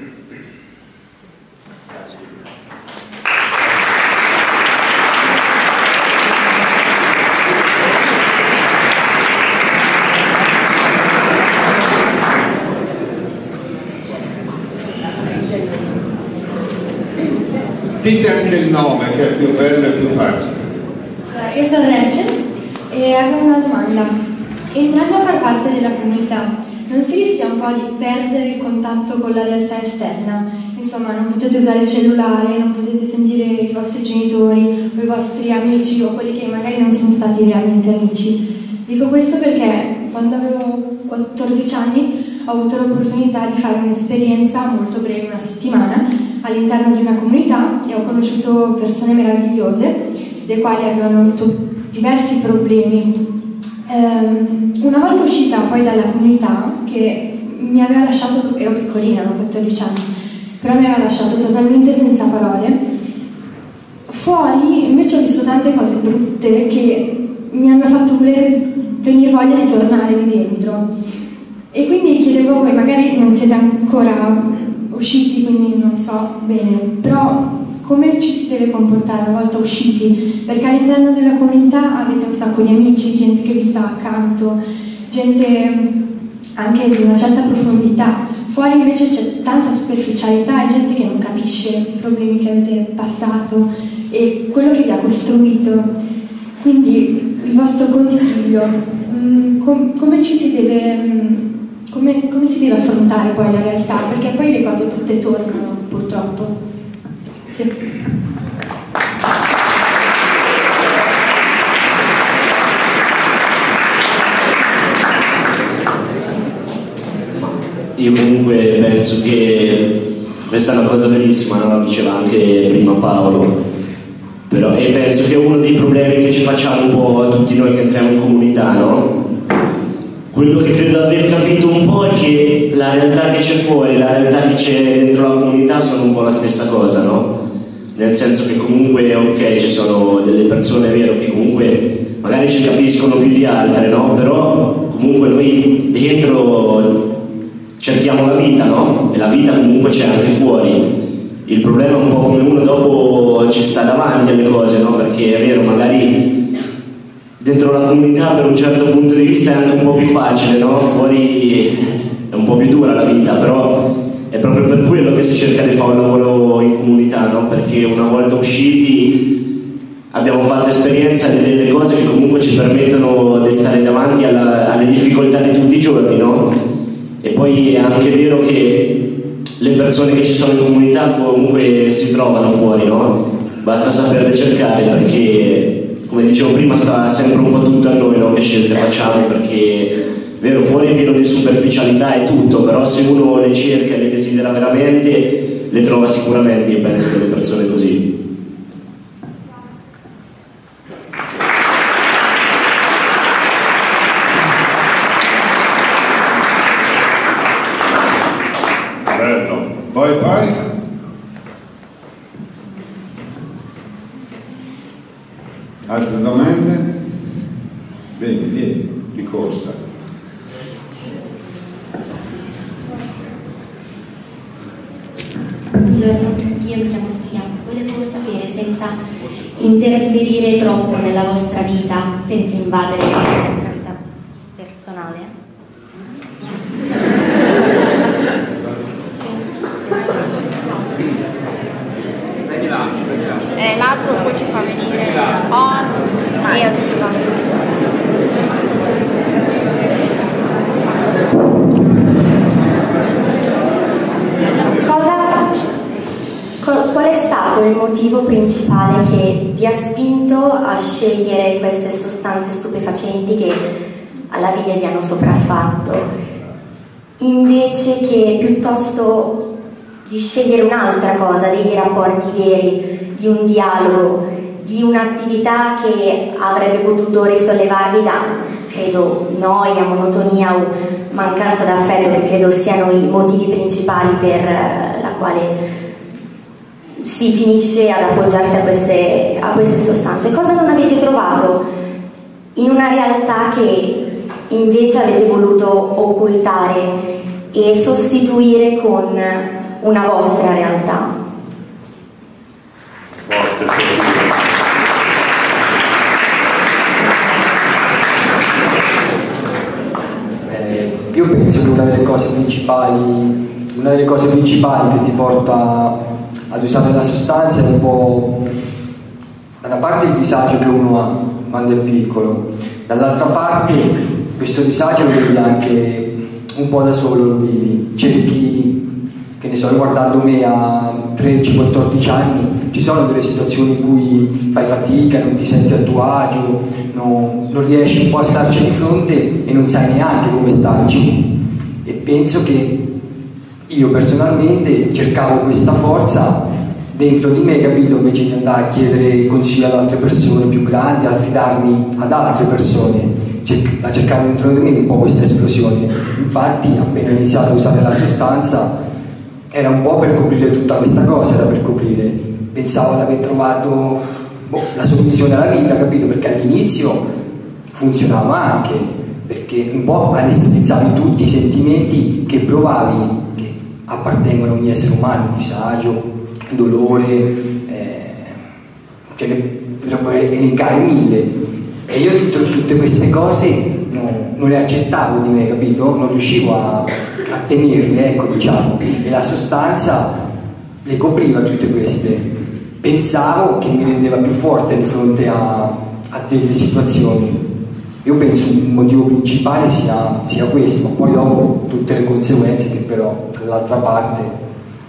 Speaker 2: Dite anche il nome, che è più bello e più facile.
Speaker 6: Io sono Rachel e avevo una domanda. Entrando a far parte della comunità, non si rischia un po' di perdere il contatto con la realtà esterna? Insomma, non potete usare il cellulare, non potete sentire i vostri genitori o i vostri amici o quelli che magari non sono stati realmente amici. Dico questo perché quando avevo quattordici anni ho avuto l'opportunità di fare un'esperienza molto breve, una settimana, all'interno di una comunità e ho conosciuto persone meravigliose, le quali avevano avuto diversi problemi. Ehm, una volta uscita poi dalla comunità, che mi aveva lasciato, ero piccolina, avevo quattordici anni, però mi aveva lasciato totalmente senza parole, fuori invece ho visto tante cose brutte che mi hanno fatto voler venire voglia di tornare lì dentro. E quindi chiedevo a voi, magari non siete ancora usciti, quindi non so bene, però come ci si deve comportare una volta usciti? Perché all'interno della comunità avete un sacco di amici, gente che vi sta accanto, gente anche di una certa profondità. Fuori invece c'è tanta superficialità e gente che non capisce i problemi che avete passato e quello che vi ha costruito. Quindi il vostro consiglio, mh, com- come ci si deve, mh, come, come si deve affrontare poi la realtà? Perché poi le cose brutte tornano, purtroppo. Sì.
Speaker 4: Io comunque penso che questa è una cosa verissima, no? Lo diceva anche prima Paolo, però, e penso che uno dei problemi che ci facciamo un po' tutti noi che entriamo in comunità, no? Quello che credo aver capito un po' è che la realtà che c'è fuori, la realtà che c'è dentro la comunità sono un po' la stessa cosa, no? Nel senso che comunque, ok, ci sono delle persone, è vero, che comunque magari ci capiscono più di altre, no? Però comunque noi dentro cerchiamo la vita, no? E la vita comunque c'è anche fuori. Il problema è un po' come uno dopo ci sta davanti alle cose, no? Perché è vero, magari dentro la comunità per un certo punto di vista è anche un po' più facile, no? Fuori è un po' più dura la vita, però è proprio per quello che si cerca di fare un lavoro in comunità, no? Perché una volta usciti abbiamo fatto esperienza di delle cose che comunque ci permettono di stare davanti alla, alle difficoltà di tutti i giorni, no? E poi è anche vero che le persone che ci sono in comunità comunque si trovano fuori, no? Basta saperle cercare, perché come dicevo prima sta sempre un po' tutto a noi, no? Che scelte facciamo, perché è vero, fuori è pieno di superficialità e tutto, però se uno le cerca e le desidera veramente le trova sicuramente. Io penso che le persone così.
Speaker 2: Poi, poi? Altre domande? Bene, vieni, di corsa.
Speaker 7: Buongiorno, io mi chiamo Sofia. Volevo sapere, senza interferire troppo nella vostra vita, senza invadere la vostra vita personale,
Speaker 8: Eh, l'altro poi ci fa venire on, ma io ti dico
Speaker 7: cosa, co- qual è stato il motivo principale che vi ha spinto a scegliere queste sostanze stupefacenti che alla fine vi hanno sopraffatto, invece che piuttosto di scegliere un'altra cosa, dei rapporti veri, di un dialogo, di un'attività che avrebbe potuto risollevarvi da, credo, noia, monotonia o mancanza d'affetto, che credo siano i motivi principali per la quale si finisce ad appoggiarsi a queste, a queste sostanze. Cosa non avete trovato in una realtà che invece avete voluto occultare e sostituire con una vostra realtà?
Speaker 2: Forte, Sofia.
Speaker 3: Eh, io penso che una delle cose principali, una delle cose principali che ti porta ad usare la sostanza è un po', da una parte, il disagio che uno ha quando è piccolo, dall'altra parte questo disagio lo vivi anche un po' da solo, lo vivi, cerchi, che ne so, guardando me a tredici quattordici anni, ci sono delle situazioni in cui fai fatica, non ti senti a tuo agio, no, non riesci un po' a starci di fronte e non sai neanche come starci. E penso che io personalmente cercavo questa forza dentro di me, capito, invece di andare a chiedere consigli ad altre persone più grandi, ad affidarmi ad altre persone. La cercavo dentro di me un po' questa esplosione. Infatti, appena ho iniziato a usare la sostanza, era un po' per coprire tutta questa cosa, era per coprire. Pensavo di aver trovato boh, la soluzione alla vita, capito? Perché all'inizio funzionava anche, perché un po' anestetizzavi tutti i sentimenti che provavi, che appartengono a ogni essere umano, disagio, dolore, eh, che ne potremmo elencare mille, e io tutte, tutte queste cose no, non le accettavo di me, capito? Non riuscivo a, a tenerle, ecco, diciamo, e la sostanza le copriva tutte queste. Pensavo che mi rendeva più forte di fronte a, a delle situazioni. Io penso un motivo principale sia, sia questo, ma poi dopo tutte le conseguenze che però dall'altra parte.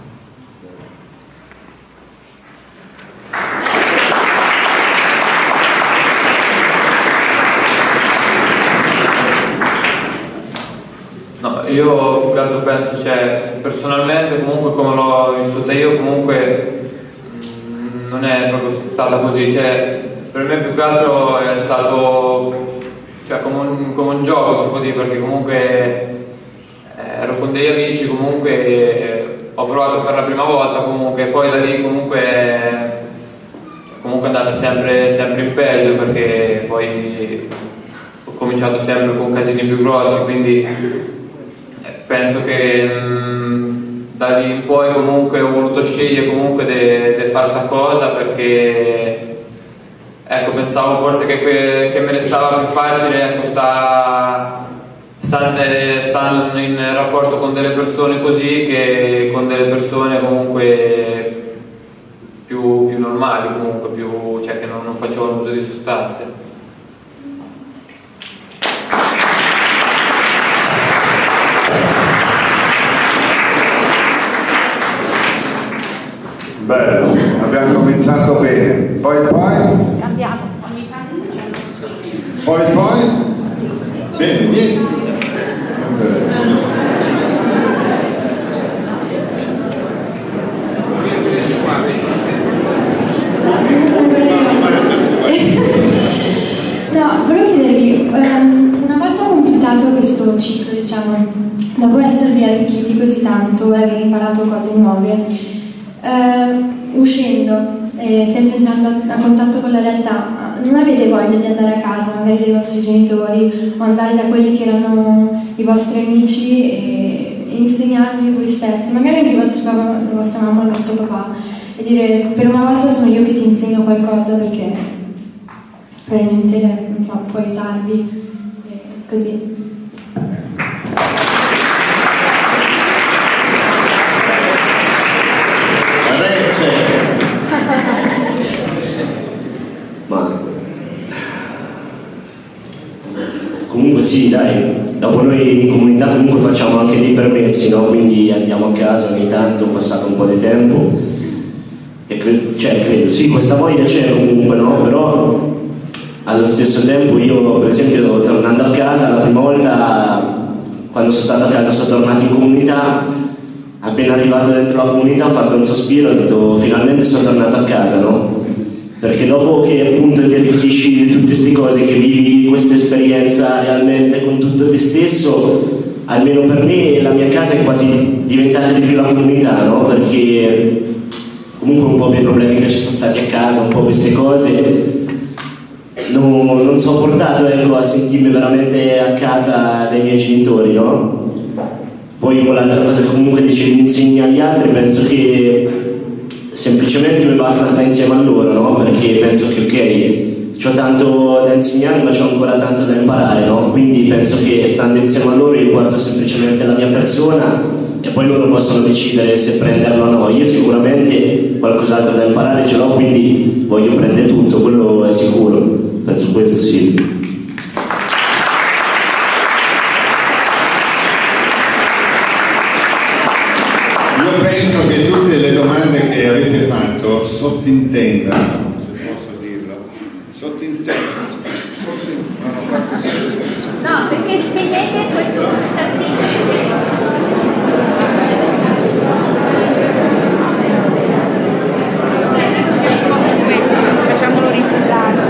Speaker 5: No, io più che altro penso, cioè, personalmente comunque come l'ho vissuta io, comunque mh, non è proprio stata così, cioè, per me più che altro è stato, cioè, come un, come un gioco, si può dire, perché comunque eh, ero con degli amici, comunque eh, ho provato per la prima volta, comunque poi da lì comunque cioè, comunque è andata sempre, sempre in peggio, perché poi ho cominciato sempre con casini più grossi, quindi eh, penso che mh, da lì in poi comunque ho voluto scegliere comunque di fare sta cosa, perché ecco, pensavo forse che, que, che me ne stava più facile, ecco, sta, stante, stando in rapporto con delle persone così, che con delle persone comunque più, più normali, comunque più, cioè che non, non facevano uso di sostanze.
Speaker 2: Bello, abbiamo cominciato bene, poi poi
Speaker 8: Cambiamo, ogni tanto facciamo il switch.
Speaker 1: Poi poi? Bene, vieni.
Speaker 6: No, volevo chiedervi, um, una volta completato questo ciclo, diciamo, dopo esservi arricchiti così tanto e aver imparato cose nuove, Uh, uscendo e sempre entrando a, a contatto con la realtà, non avete voglia di andare a casa magari dai vostri genitori o andare da quelli che erano i vostri amici e, e insegnargli voi stessi, magari anche i vostri papà, la vostra mamma, il vostro papà, e dire: per una volta sono io che ti insegno qualcosa, perché probabilmente, non so, può aiutarvi, e così.
Speaker 4: Ma comunque sì, dai, dopo noi in comunità comunque facciamo anche dei permessi, no? Quindi andiamo a casa ogni tanto, passato un po' di tempo e cre- cioè credo, sì, questa voglia c'è comunque, no? Però allo stesso tempo io, per esempio, tornando a casa la prima volta, quando sono stato a casa, sono tornato in comunità. Appena arrivato dentro la comunità ho fatto un sospiro, ho detto finalmente sono tornato a casa, no? Perché dopo che appunto ti arricchisci di tutte queste cose, che vivi questa esperienza realmente con tutto te stesso, almeno per me la mia casa è quasi diventata di più la comunità, no? Perché comunque un po' per i problemi che ci sono stati a casa, un po' queste cose, no, non sono portato, ecco, a sentirmi veramente a casa dai miei genitori, no? Poi con l'altra cosa che comunque dicevi di insegnare agli altri, penso che semplicemente mi basta stare insieme a loro, no? Perché penso che ok, ho tanto da insegnare ma c'ho ancora tanto da imparare, no? Quindi penso che stando insieme a loro io porto semplicemente la mia persona e poi loro possono decidere se prenderlo o no. Io sicuramente qualcos'altro da imparare ce l'ho, quindi voglio prendere tutto, quello è sicuro, penso questo sì.
Speaker 1: Penso che tutte le domande che avete fatto sottintendano, se posso dirlo, sottintendano,
Speaker 8: No, perché spegnete questo facciamolo rifugare.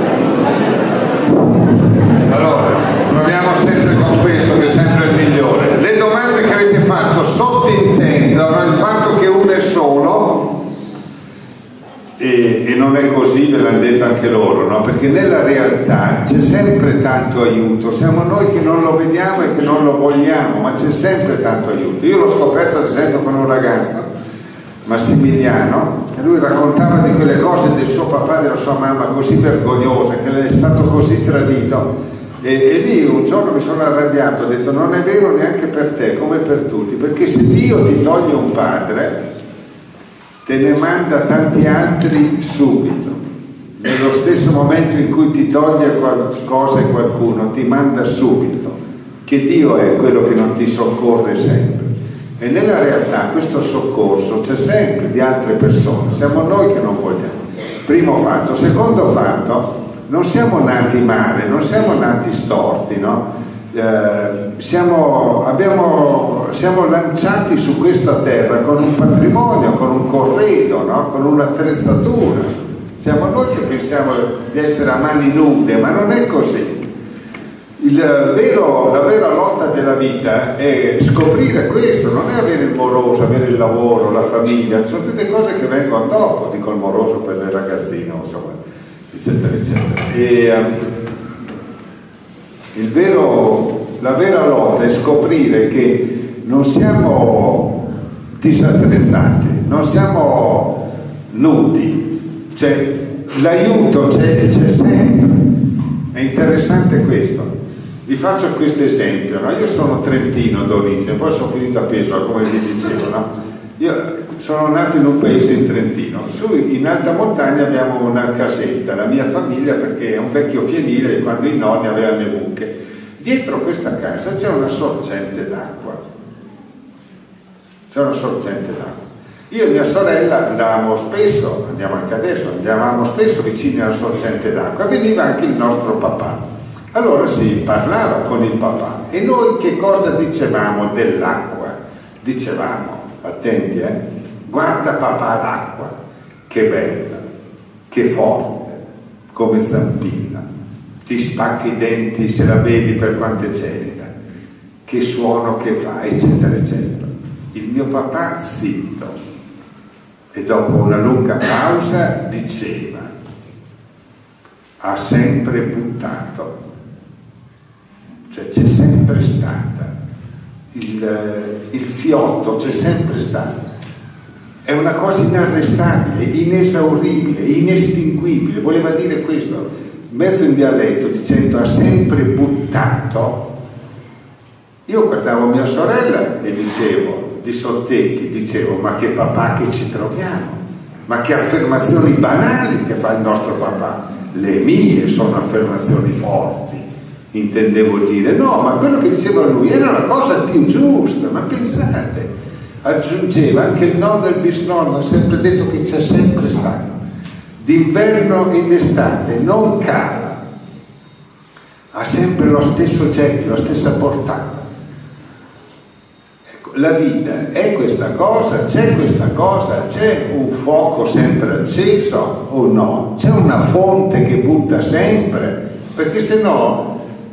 Speaker 2: Allora, proviamo sempre con questo che è sempre il migliore. Le domande che avete fatto sottintendono il fatto che uno è solo e, e non è così, ve l'hanno detto anche loro, no? Perché nella realtà c'è sempre tanto aiuto, siamo noi che non lo vediamo e che non lo vogliamo, ma c'è sempre tanto aiuto. Io l'ho scoperto ad esempio con un ragazzo, Massimiliano, e lui raccontava di quelle cose del suo papà e della sua mamma così vergognose, che è stato così tradito, e, e lì un giorno mi sono arrabbiato, ho detto non è vero neanche per te come per tutti, perché se Dio ti toglie un padre te ne manda tanti altri subito, nello stesso momento in cui ti toglie qualcosa e qualcuno ti manda subito, che Dio è quello che non ti soccorre sempre. E nella realtà questo soccorso c'è sempre di altre persone, siamo noi che non vogliamo. Primo fatto. Secondo fatto, non siamo nati male, non siamo nati storti, no? Eh, siamo, abbiamo, siamo lanciati su questa terra con un patrimonio, con un corredo, no? Con un'attrezzatura. Siamo noi che pensiamo di essere a mani nude, ma non è così. Il vero, la vera lotta della vita è scoprire questo, non è avere il moroso, avere il lavoro, la famiglia, sono tutte cose che vengono dopo, dico il moroso per le ragazzine, insomma, eccetera, eccetera. E, um, il vero, la vera lotta è scoprire che non siamo disattrezzati, non siamo nudi, cioè l'aiuto c'è, c'è sempre. È interessante questo. Vi faccio questo esempio, no? Io sono trentino d'origine, poi sono finito a Pesaro, come vi dicevo, no? Io sono nato in un paese in Trentino, su in alta montagna abbiamo una casetta, la mia famiglia, perché è un vecchio fienile e quando i nonni avevano le mucche. Dietro questa casa c'è una sorgente d'acqua, c'è una sorgente d'acqua. Io e mia sorella andavamo spesso, andiamo anche adesso, andavamo spesso vicini alla sorgente d'acqua, veniva anche il nostro papà. Allora si parlava con il papà e noi che cosa dicevamo dell'acqua? Dicevamo, attenti eh, guarda papà l'acqua, che bella, che forte, come zampilla, ti spacchi i denti se la bevi per quanto è gelida, che suono che fa, eccetera, eccetera. Il mio papà zitto e dopo una lunga pausa diceva, ha sempre buttato. Cioè c'è sempre stata, il, il fiotto c'è sempre stato, è una cosa inarrestabile, inesauribile, inestinguibile, voleva dire questo, mezzo in dialetto, dicendo ha sempre buttato. Io guardavo mia sorella e dicevo, di sottecchi, dicevo, ma che papà che ci troviamo, ma che affermazioni banali che fa il nostro papà, le mie sono affermazioni forti. Intendevo dire, no, ma quello che diceva lui era la cosa più giusta, ma pensate, aggiungeva anche il nonno e il bisnonno, ha sempre detto che c'è sempre stato, d'inverno ed estate, non cala, ha sempre lo stesso getto, la stessa portata. Ecco, la vita è questa cosa, c'è questa cosa, c'è un fuoco sempre acceso o no? C'è una fonte che butta sempre, perché se no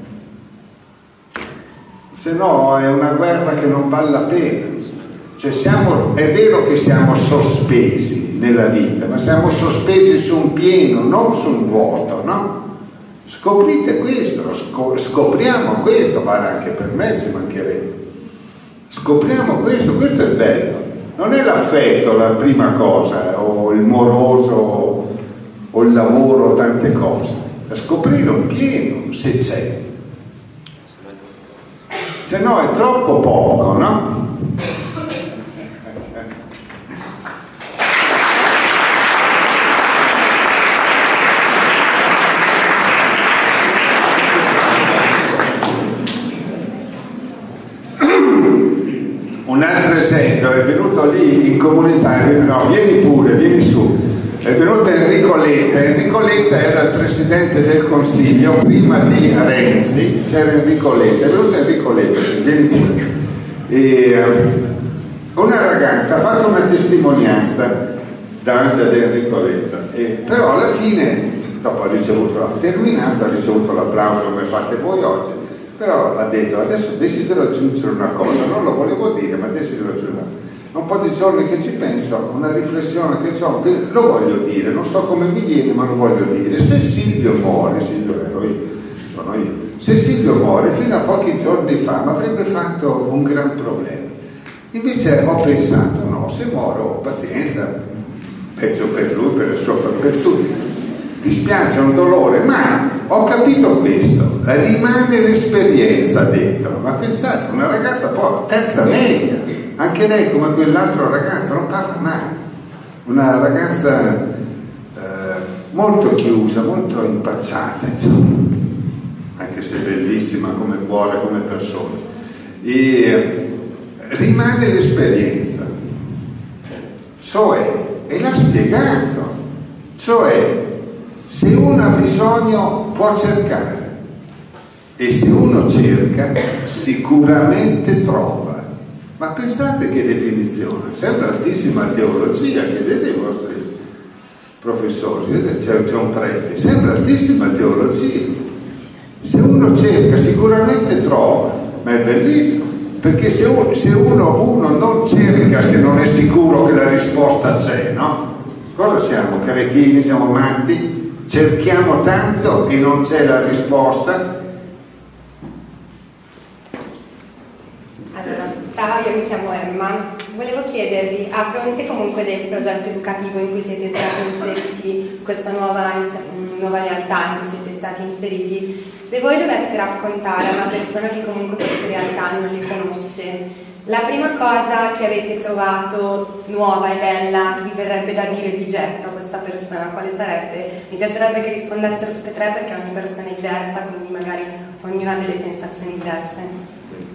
Speaker 2: se no è una guerra che non vale la pena. Cioè siamo, è vero che siamo sospesi nella vita, ma siamo sospesi su un pieno, non su un vuoto, no? Scoprite questo, scopriamo questo, vale anche per me, ci mancherebbe. Scopriamo questo, questo è il bello. Non è l'affetto la prima cosa, o il moroso, o il lavoro, tante cose. A scoprire un pieno, se c'è. Se no è troppo poco, no? Un altro esempio, è venuto lì in comunità, no, vieni pure, vieni su. È venuto Enrico Letta. Enrico Letta era il presidente del Consiglio prima di Renzi, c'era Enrico Letta, è venuto Enrico Letta, vieni pure. E una ragazza ha fatto una testimonianza davanti ad Enrico Letta, e, però alla fine, dopo ha ricevuto, ha terminato, ha ricevuto l'applauso come fate voi oggi, però ha detto adesso desidero aggiungere una cosa, non lo volevo dire, ma desidero aggiungere. un po' di giorni che ci penso, una riflessione che ho, lo voglio dire, non so come mi viene, ma lo voglio dire. Se Silvio muore, Silvio ero io, sono io, se Silvio muore fino a pochi giorni fa mi avrebbe fatto un gran problema. Invece ho pensato, no, se muoro, pazienza, peggio per lui, per il suo per tutti, dispiace, è un dolore, ma ho capito questo, rimane l'esperienza dentro. Ma pensate, una ragazza poi terza media, anche lei come quell'altro ragazzo non parla mai, una ragazza eh, molto chiusa, molto impacciata, insomma, anche se bellissima come cuore, come persona, e eh, rimane l'esperienza, cioè, e l'ha spiegato, cioè se uno ha bisogno può cercare, e se uno cerca sicuramente trova. Ma pensate che definizione, sembra altissima teologia, chiedete ai vostri professori, c'è, c'è un prete, sembra altissima teologia. Se uno cerca sicuramente trova, ma è bellissimo, perché se uno, se uno, uno non cerca, se non è sicuro che la risposta c'è, no? Cosa siamo? Cretini, siamo matti? Cerchiamo tanto e non c'è la risposta?
Speaker 9: Allora, ciao, io mi chiamo Emma. Volevo chiedervi, a fronte comunque del progetto educativo in cui siete stati inseriti, questa nuova, nuova realtà in cui siete stati inseriti, se voi doveste raccontare a una persona che comunque queste realtà non le conosce, la prima cosa che avete trovato nuova e bella, che vi verrebbe da dire di getto a questa persona, quale sarebbe? Mi piacerebbe che rispondessero tutte e tre, perché ogni persona è diversa, quindi magari ognuno ha delle sensazioni diverse.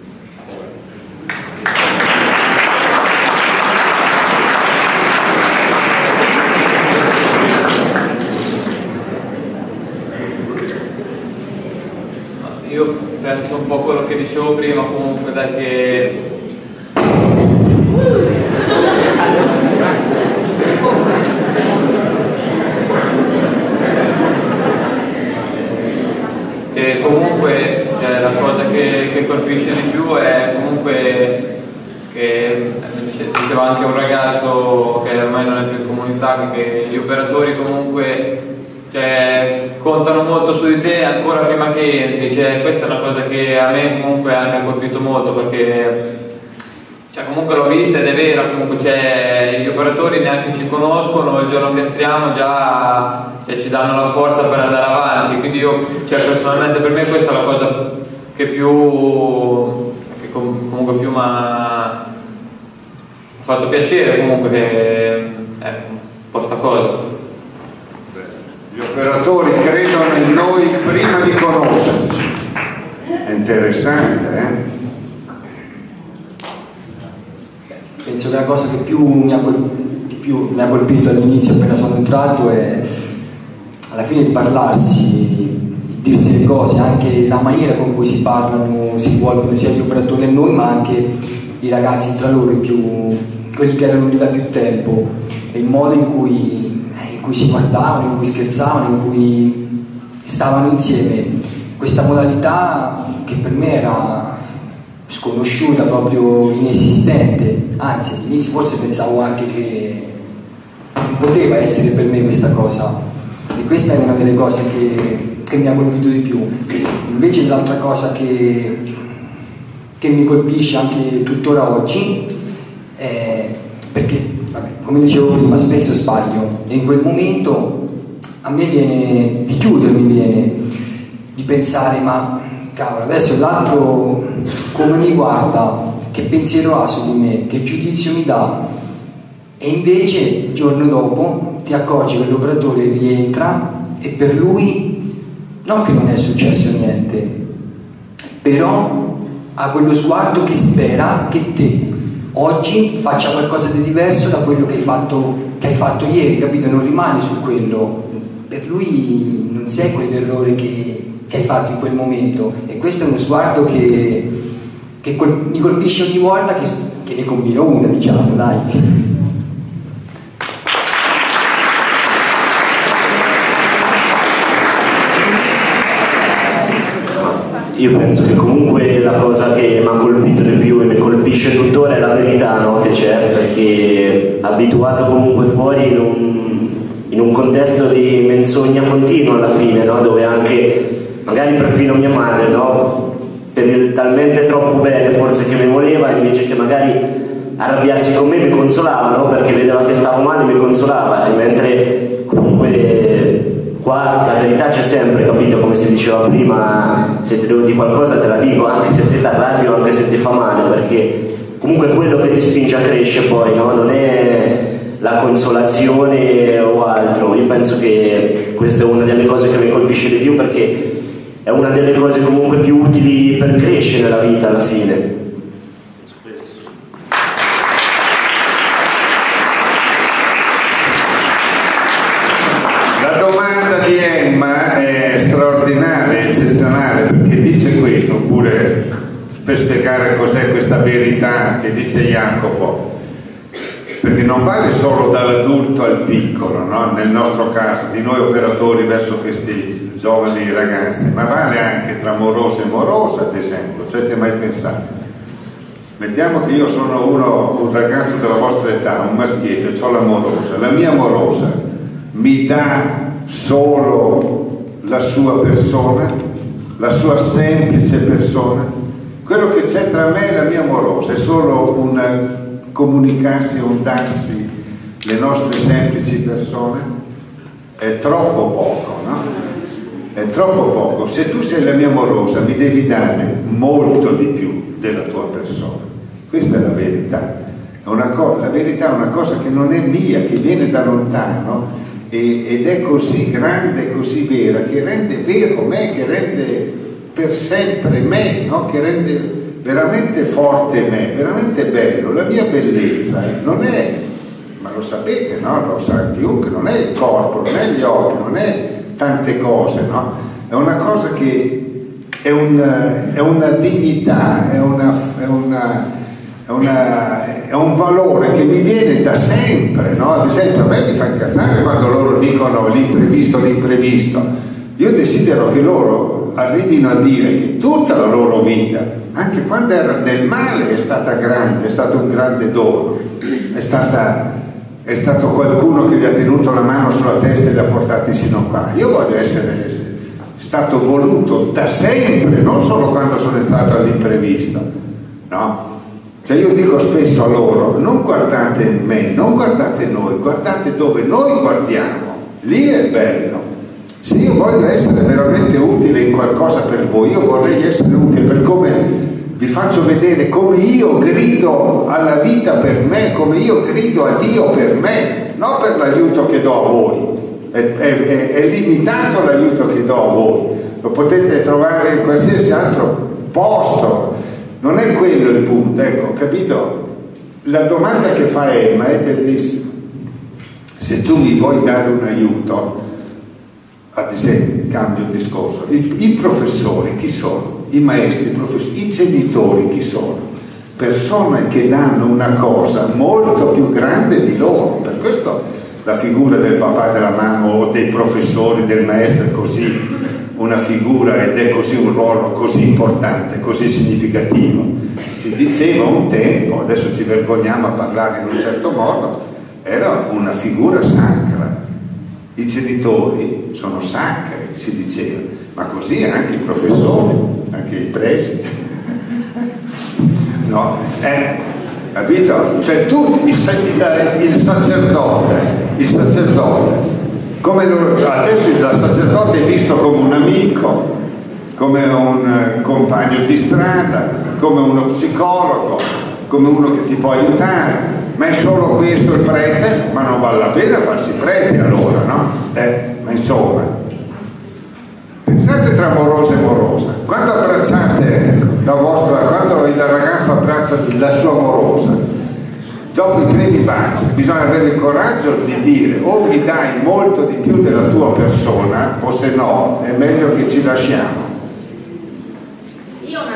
Speaker 5: Io penso un po' quello che dicevo prima, comunque, dai, che che comunque, cioè, la cosa che, che colpisce di più è comunque che diceva anche un ragazzo che ormai non è più in comunità, che gli operatori comunque, cioè, contano molto su di te ancora prima che entri. Cioè, questa è una cosa che a me comunque anche ha colpito molto, perché, cioè, comunque l'ho vista ed è vera, comunque, cioè, gli operatori neanche ci conoscono, il giorno che entriamo già, cioè, ci danno la forza per andare avanti. Quindi io, cioè, personalmente per me questa è la cosa che più che comunque più mi ha fatto piacere, comunque, che è un po' sta cosa.
Speaker 2: Gli operatori credono in noi prima di conoscerci. È interessante, eh?
Speaker 3: Penso che la cosa che più mi ha colpito, più mi ha colpito all'inizio, appena sono entrato, è alla fine il parlarsi, il dirsi le cose, anche la maniera con cui si parlano, si rivolgono sia gli operatori a noi, ma anche i ragazzi tra loro, più, quelli che erano lì da più tempo, e il modo in cui in cui si guardavano, in cui scherzavano, in cui stavano insieme. Questa modalità che per me era sconosciuta, proprio inesistente, anzi all'inizio forse pensavo anche che non poteva essere per me questa cosa, e questa è una delle cose che, che mi ha colpito di più. Invece l'altra cosa che, che mi colpisce anche tuttora oggi è perché, come dicevo prima, spesso sbaglio, e in quel momento a me viene di chiudermi, viene di pensare: ma cavolo, adesso l'altro come mi guarda, che pensiero ha su di me, che giudizio mi dà? E invece il giorno dopo ti accorgi che l'operatore rientra e per lui non che non è successo niente, però ha quello sguardo che spera che te oggi faccia qualcosa di diverso da quello che hai fatto, che hai fatto ieri, capito? Non rimane su quello, per lui non sei quell'errore che, che hai fatto in quel momento, e questo è uno sguardo che, che col, mi colpisce ogni volta che, che ne combino una, diciamo, dai.
Speaker 4: Io penso che comunque la cosa che mi ha colpito di più e mi colpisce tuttora è la verità, no, che c'è, perché abituato comunque fuori in un, in un contesto di menzogna continua alla fine, no, dove anche magari perfino mia madre, no, per il talmente troppo bene forse che mi voleva, invece che magari arrabbiarsi con me mi consolava, no, perché vedeva che stavo male mi consolava, e mentre comunque qua la verità c'è sempre, capito? Come si diceva prima, se ti devo dire qualcosa te la dico, anche se ti arrabbi o anche se ti fa male, perché comunque è quello che ti spinge a crescere poi, no? Non è la consolazione o altro. Io penso che questa è una delle cose che mi colpisce di più, perché è una delle cose comunque più utili per crescere nella vita alla fine.
Speaker 2: Straordinaria, eccezionale, perché dice questo, oppure per spiegare cos'è questa verità che dice Jacopo, perché non vale solo dall'adulto al piccolo, no? Nel nostro caso, di noi operatori verso questi giovani ragazzi, ma vale anche tra moroso e morosa, ad esempio. Ci avete mai pensato? Mettiamo che io sono uno, un ragazzo della vostra età, un maschietto, e ho la morosa, la mia morosa mi dà solo la sua persona, la sua semplice persona, quello che c'è tra me e la mia amorosa è solo un comunicarsi, un darsi le nostre semplici persone. È troppo poco, no? È troppo poco. Se tu sei la mia amorosa mi devi dare molto di più della tua persona. Questa è la verità. È una co- la verità è una cosa che non è mia, che viene da lontano, ed è così grande, così vera, che rende vero me, che rende per sempre me, no? Che rende veramente forte me, veramente bello. La mia bellezza non è, ma lo sapete, no? Lo sa chiunque, non è il corpo, non è gli occhi, non è tante cose, no? È una cosa che è, un, è una dignità, è una... È una È, una, è un valore che mi viene da sempre, no? Ad esempio a me mi fa incazzare quando loro dicono l'imprevisto, l'imprevisto. Io desidero che loro arrivino a dire che tutta la loro vita, anche quando era nel male, è stata grande, è stato un grande dono, è, stata, è stato qualcuno che gli ha tenuto la mano sulla testa e li ha portati sino qua. Io voglio essere stato voluto da sempre, non solo quando sono entrato all'imprevisto, no? Cioè io dico spesso a loro, non guardate me, non guardate noi, guardate dove noi guardiamo, lì è bello. Se io voglio essere veramente utile in qualcosa per voi, io vorrei essere utile per come vi faccio vedere, come io grido alla vita per me, come io grido a Dio per me, non per l'aiuto che do a voi. È, è, è limitato l'aiuto che do a voi, lo potete trovare in qualsiasi altro posto. Non è quello il punto, ecco, capito? La domanda che fa Emma è bellissima. Se tu mi vuoi dare un aiuto, ad esempio, cambio il discorso, i, i professori chi sono? I maestri, i professori, i genitori chi sono? Persone che danno una cosa molto più grande di loro. Per questo la figura del papà e della mamma o dei professori, del maestro è così una figura ed è così un ruolo così importante, così significativo. Si diceva un tempo, adesso ci vergogniamo a parlare in un certo modo, era una figura sacra. I genitori sono sacri, si diceva, ma così anche i professori, anche i presidi. No? Eh, capito? Cioè tu, il, il sacerdote, il sacerdote, come adesso il sacerdote è visto come un amico, come un compagno di strada, come uno psicologo, come uno che ti può aiutare, ma è solo questo il prete? Ma non vale la pena farsi prete allora, no? Eh, ma insomma, pensate tra morosa e morosa, quando abbracciate la vostra, quando il ragazzo abbraccia la sua morosa, dopo i primi baci bisogna avere il coraggio di dire o mi dai molto di più della tua persona o se no è meglio che ci lasciamo.
Speaker 8: Io ho una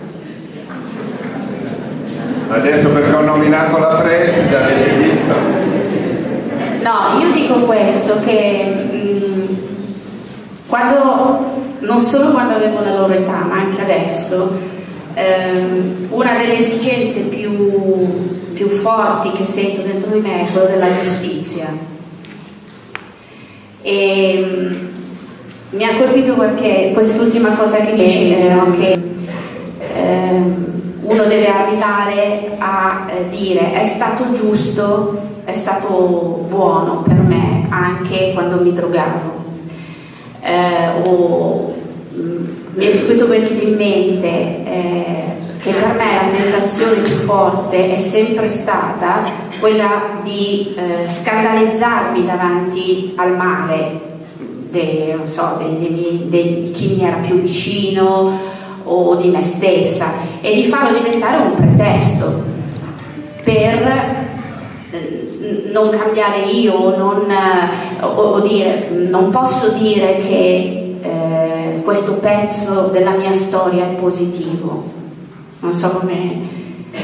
Speaker 8: domanda.
Speaker 2: Adesso perché ho nominato la preside, avete visto?
Speaker 8: No, io dico questo, che mh,
Speaker 10: quando, non solo quando avevo la loro età, ma anche adesso, ehm, una delle esigenze più, più forti che sento dentro di me è quella della giustizia. E mi ha colpito perché quest'ultima cosa che dicevo, che ehm, uno deve arrivare a eh, dire è stato giusto, è stato buono per me anche quando mi drogavo. Eh, o, mh, mi è subito venuto in mente eh, che per me la tentazione più forte è sempre stata quella di eh, scandalizzarmi davanti al male de, non so, de, de miei, de, di chi mi era più vicino o di me stessa, e di farlo diventare un pretesto per non cambiare io, non, o, o dire, non posso dire che eh, questo pezzo della mia storia è positivo, non so come.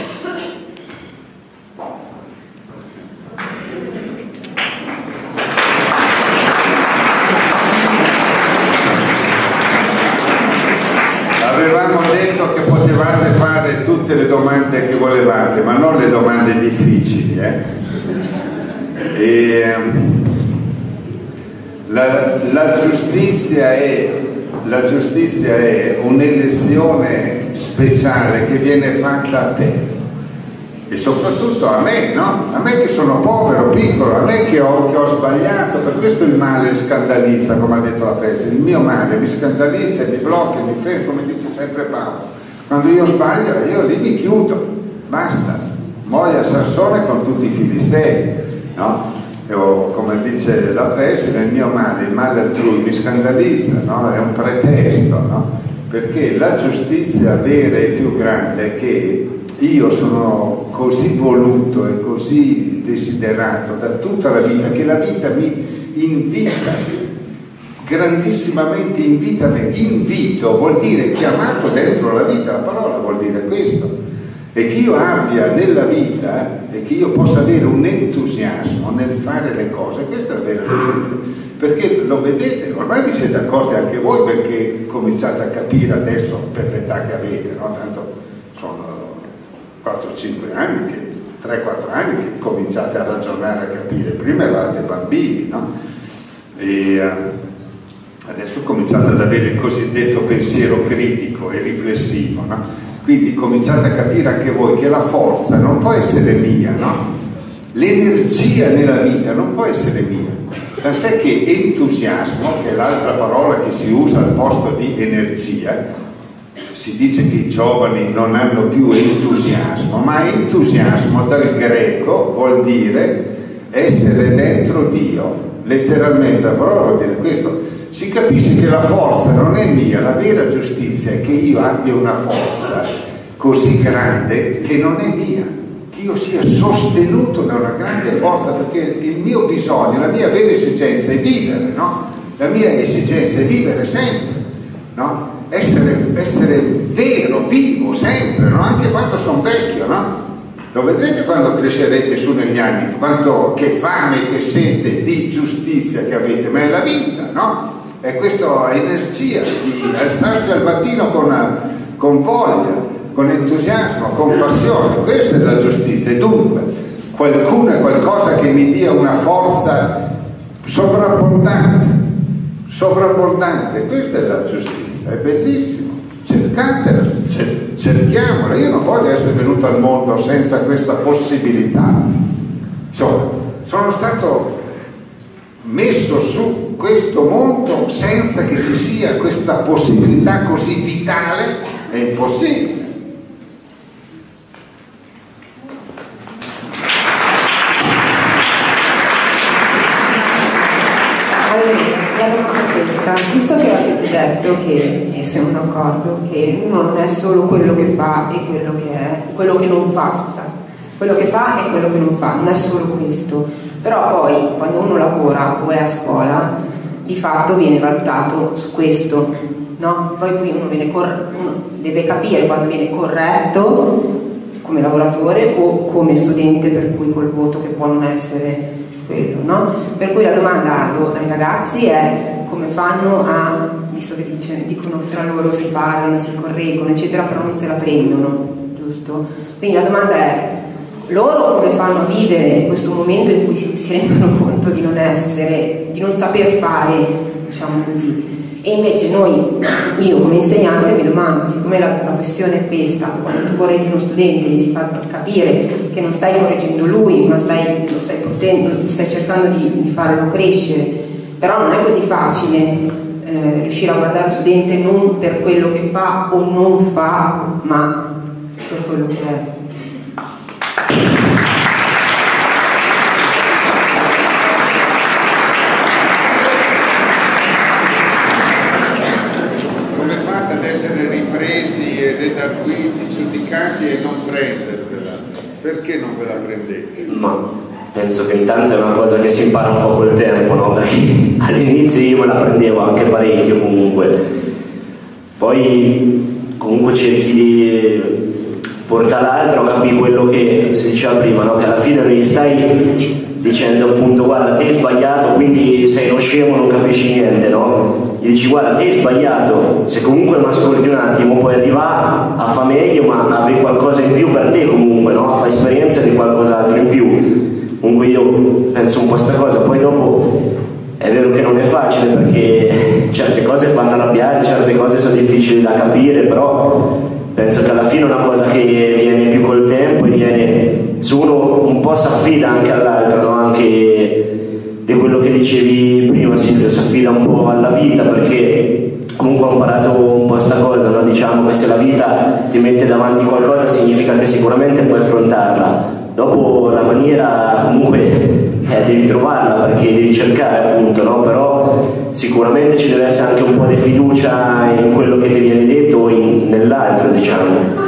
Speaker 2: Avevamo detto che potevate fare tutte le domande che volevate, ma non le domande difficili, eh? E, la, la, giustizia è, la giustizia è un'elezione speciale che viene fatta a te e soprattutto a me, no? A me che sono povero, piccolo, a me che ho, che ho sbagliato. Per questo il male scandalizza, come ha detto la Presa. Il mio male mi scandalizza, mi blocca, mi frega, come dice sempre Paolo. Quando io sbaglio, io lì mi chiudo, basta, muoia Sansone con tutti i filistei, no? O, come dice la Presa, nel mio male, il male altrui mi scandalizza, no? È un pretesto, no? Perché la giustizia vera e più grande è che io sono così voluto e così desiderato da tutta la vita che la vita mi invita, grandissimamente invita me. Invito vuol dire chiamato dentro la vita, la parola vuol dire questo. E che io abbia nella vita e che io possa avere un entusiasmo nel fare le cose, questa è la vera giustizia. Perché lo vedete, ormai vi siete accorti anche voi, perché cominciate a capire adesso per l'età che avete, no? Tanto sono quattro cinque anni, che, tre quattro anni che cominciate a ragionare, a capire. Prima eravate bambini, no? E uh, adesso cominciate ad avere il cosiddetto pensiero critico e riflessivo, no? Quindi cominciate a capire anche voi che la forza non può essere mia, no? L'energia nella vita non può essere mia. Tant'è che entusiasmo, che è l'altra parola che si usa al posto di energia, si dice che i giovani non hanno più entusiasmo, ma entusiasmo dal greco vuol dire essere dentro Dio. Letteralmente la parola vuol dire questo. Si capisce che la forza non è mia, la vera giustizia è che io abbia una forza così grande che non è mia, che io sia sostenuto da una grande forza, perché il mio bisogno, la mia vera esigenza è vivere, no? La mia esigenza è vivere sempre, no? Essere, essere vero, vivo sempre, no? Anche quando sono vecchio, no? Lo vedrete quando crescerete su negli anni, quanto che fame che sente di giustizia che avete, ma è la vita, no? È questa energia di alzarsi al mattino con, con voglia, con entusiasmo, con passione. Questa è la giustizia. E dunque qualcuno è qualcosa che mi dia una forza sovrabbondante, sovrabbondante. Questa è la giustizia, è bellissimo. Cercatela, cerchiamola. Io non voglio essere venuto al mondo senza questa possibilità. Insomma, sono stato messo su questo mondo senza che ci sia questa possibilità così vitale, è impossibile.
Speaker 11: Allora, la domanda è questa: visto che avete detto che, e sono d'accordo, che uno non è solo quello che fa e quello che è, quello che non fa, scusate, quello che fa e quello che non fa, non è solo questo. Però poi quando uno lavora o è a scuola, di fatto viene valutato su questo, no? Poi qui uno, viene cor- uno deve capire quando viene corretto come lavoratore o come studente, per cui col voto che può non essere quello, no? Per cui la domanda ai ragazzi è come fanno a, visto che dice, dicono che tra loro si parlano, si correggono, eccetera, però non se la prendono, giusto? Quindi la domanda è: loro come fanno a vivere questo momento in cui si, si rendono conto di non essere, di non saper fare, diciamo così? E invece noi, io come insegnante mi domando, siccome la, la questione è questa, che quando tu correggi uno studente gli devi far capire che non stai correggendo lui, ma stai, lo stai, potendo, stai cercando di, di farlo crescere, però non è così facile eh, riuscire a guardare lo studente non per quello che fa o non fa, ma per quello che è.
Speaker 2: Redarguiti, giudicati e non prendervela. Perché non ve la prendete?
Speaker 4: Ma penso che intanto è una cosa che si impara un po' col tempo, no? Perché all'inizio io me la prendevo anche parecchio comunque, poi comunque cerchi di portare l'altro a capire quello che si diceva prima, no? Che alla fine non gli stai dicendo appunto guarda te hai sbagliato quindi sei uno scemo, non capisci niente, no? Gli dici guarda te hai sbagliato, se comunque mi ascolti un attimo puoi arrivare a fare meglio, ma avevi qualcosa in più per te comunque, no? Fai esperienza di qualcos'altro in più. Comunque io penso un po' a questa cosa, poi dopo è vero che non è facile perché certe cose fanno arrabbiare, certe cose sono difficili da capire, però penso che alla fine è una cosa che viene più col tempo e viene, se uno un po' si affida anche all'altro, no? Anche di quello che dicevi prima Silvia, si affida un po' alla vita, perché comunque ho imparato un po' sta cosa, no? Diciamo che se la vita ti mette davanti qualcosa significa che sicuramente puoi affrontarla, dopo la maniera comunque eh, devi trovarla perché devi cercare appunto, no? Però sicuramente ci deve essere anche un po' di fiducia in quello che ti viene detto o in, nell'altro, diciamo.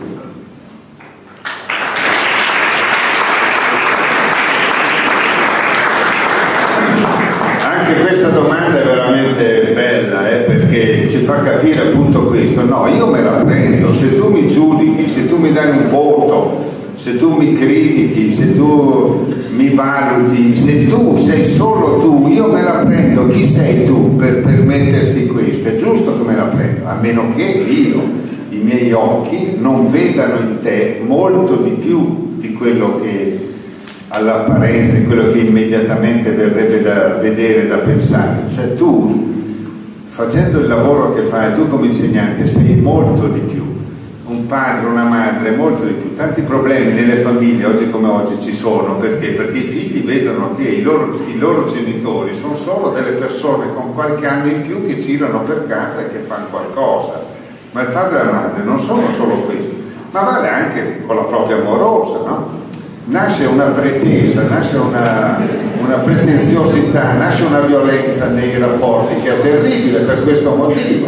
Speaker 2: Questa domanda è veramente bella eh, perché ci fa capire appunto questo. No, io me la prendo, se tu mi giudichi, se tu mi dai un voto, se tu mi critichi, se tu mi valuti, se tu sei solo tu, io me la prendo. Chi sei tu per permetterti questo? È giusto che me la prendo, a meno che io, i miei occhi non vedano in te molto di più di quello che all'apparenza, di quello che immediatamente verrebbe da vedere, da pensare. Cioè tu, facendo il lavoro che fai, tu come insegnante sei molto di più, un padre, una madre, molto di più. Tanti problemi nelle famiglie oggi come oggi ci sono, perché? Perché i figli vedono che i loro, i loro genitori sono solo delle persone con qualche anno in più che girano per casa e che fanno qualcosa, ma il padre e la madre non sono solo questo, ma vale anche con la propria amorosa, no? Nasce una pretesa, nasce una, una pretenziosità, nasce una violenza nei rapporti che è terribile per questo motivo,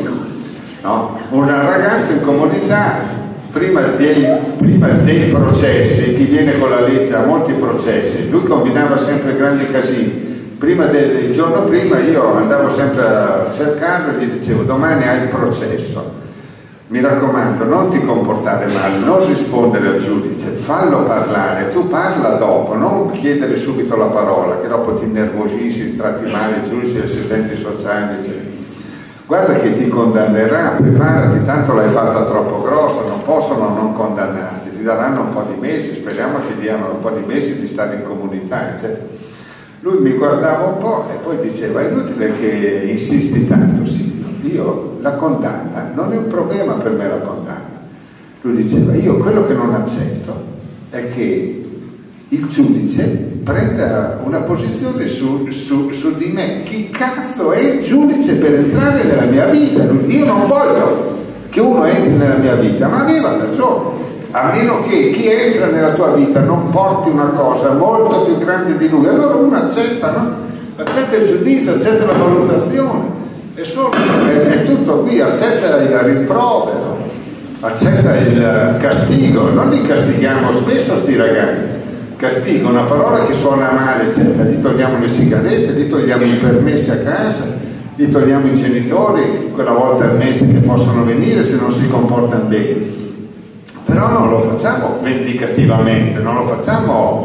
Speaker 2: no? Un ragazzo in comunità prima dei, prima dei processi, chi viene con la legge ha molti processi, lui combinava sempre grandi casini. Prima del il giorno prima io andavo sempre a cercarlo e gli dicevo domani hai il processo. Mi raccomando, non ti comportare male, non rispondere al giudice, fallo parlare, tu parla dopo, non chiedere subito la parola, che dopo ti innervosisci, tratti male il giudice, gli assistenti sociali, eccetera. Guarda che ti condannerà, preparati, tanto l'hai fatta troppo grossa, non possono non condannarti, ti daranno un po' di mesi, speriamo ti diano un po' di mesi di stare in comunità, eccetera. Lui mi guardava un po' e poi diceva, è inutile che insisti tanto, sì. Io la condanna non è un problema per me la condanna. Lui diceva io quello che non accetto è che il giudice prenda una posizione su, su, su di me. Chi cazzo è il giudice per entrare nella mia vita? Io non voglio che uno entri nella mia vita, ma aveva ragione, a meno che chi entra nella tua vita non porti una cosa molto più grande di lui, allora uno accetta, no? Accetta il giudizio, accetta la valutazione. È, solo, è, è tutto qui, accetta il rimprovero, accetta il castigo, non li castighiamo spesso sti ragazzi, castigo, una parola che suona male, eccetera, gli togliamo le sigarette, gli togliamo i permessi a casa, gli togliamo i genitori quella volta al mese che possono venire se non si comportano bene, però non lo facciamo vendicativamente, non lo facciamo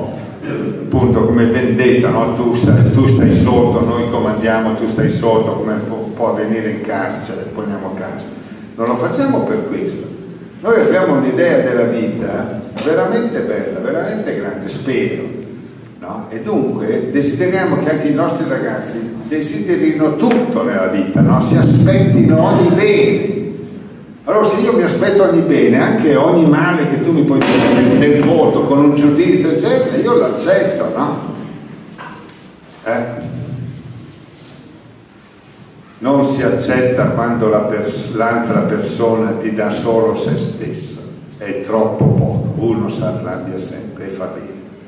Speaker 2: appunto come vendetta, no? tu, stai, tu stai sotto, noi comandiamo, tu stai sotto, come può, può avvenire in carcere, poniamo caso. Non lo facciamo per questo. Noi abbiamo un'idea della vita veramente bella, veramente grande, spero, no? E dunque desideriamo che anche i nostri ragazzi desiderino tutto nella vita, no? Si aspettino ogni bene. Allora se io mi aspetto ogni bene, anche ogni male che tu mi puoi dire nel, nel voto, con un giudizio eccetera, io l'accetto, no? Eh? Non si accetta quando la pers- l'altra persona ti dà solo se stessa, è troppo poco, uno si arrabbia sempre e fa bene.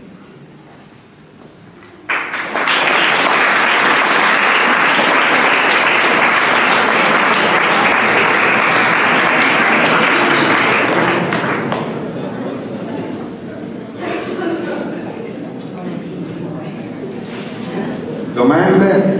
Speaker 2: Domande?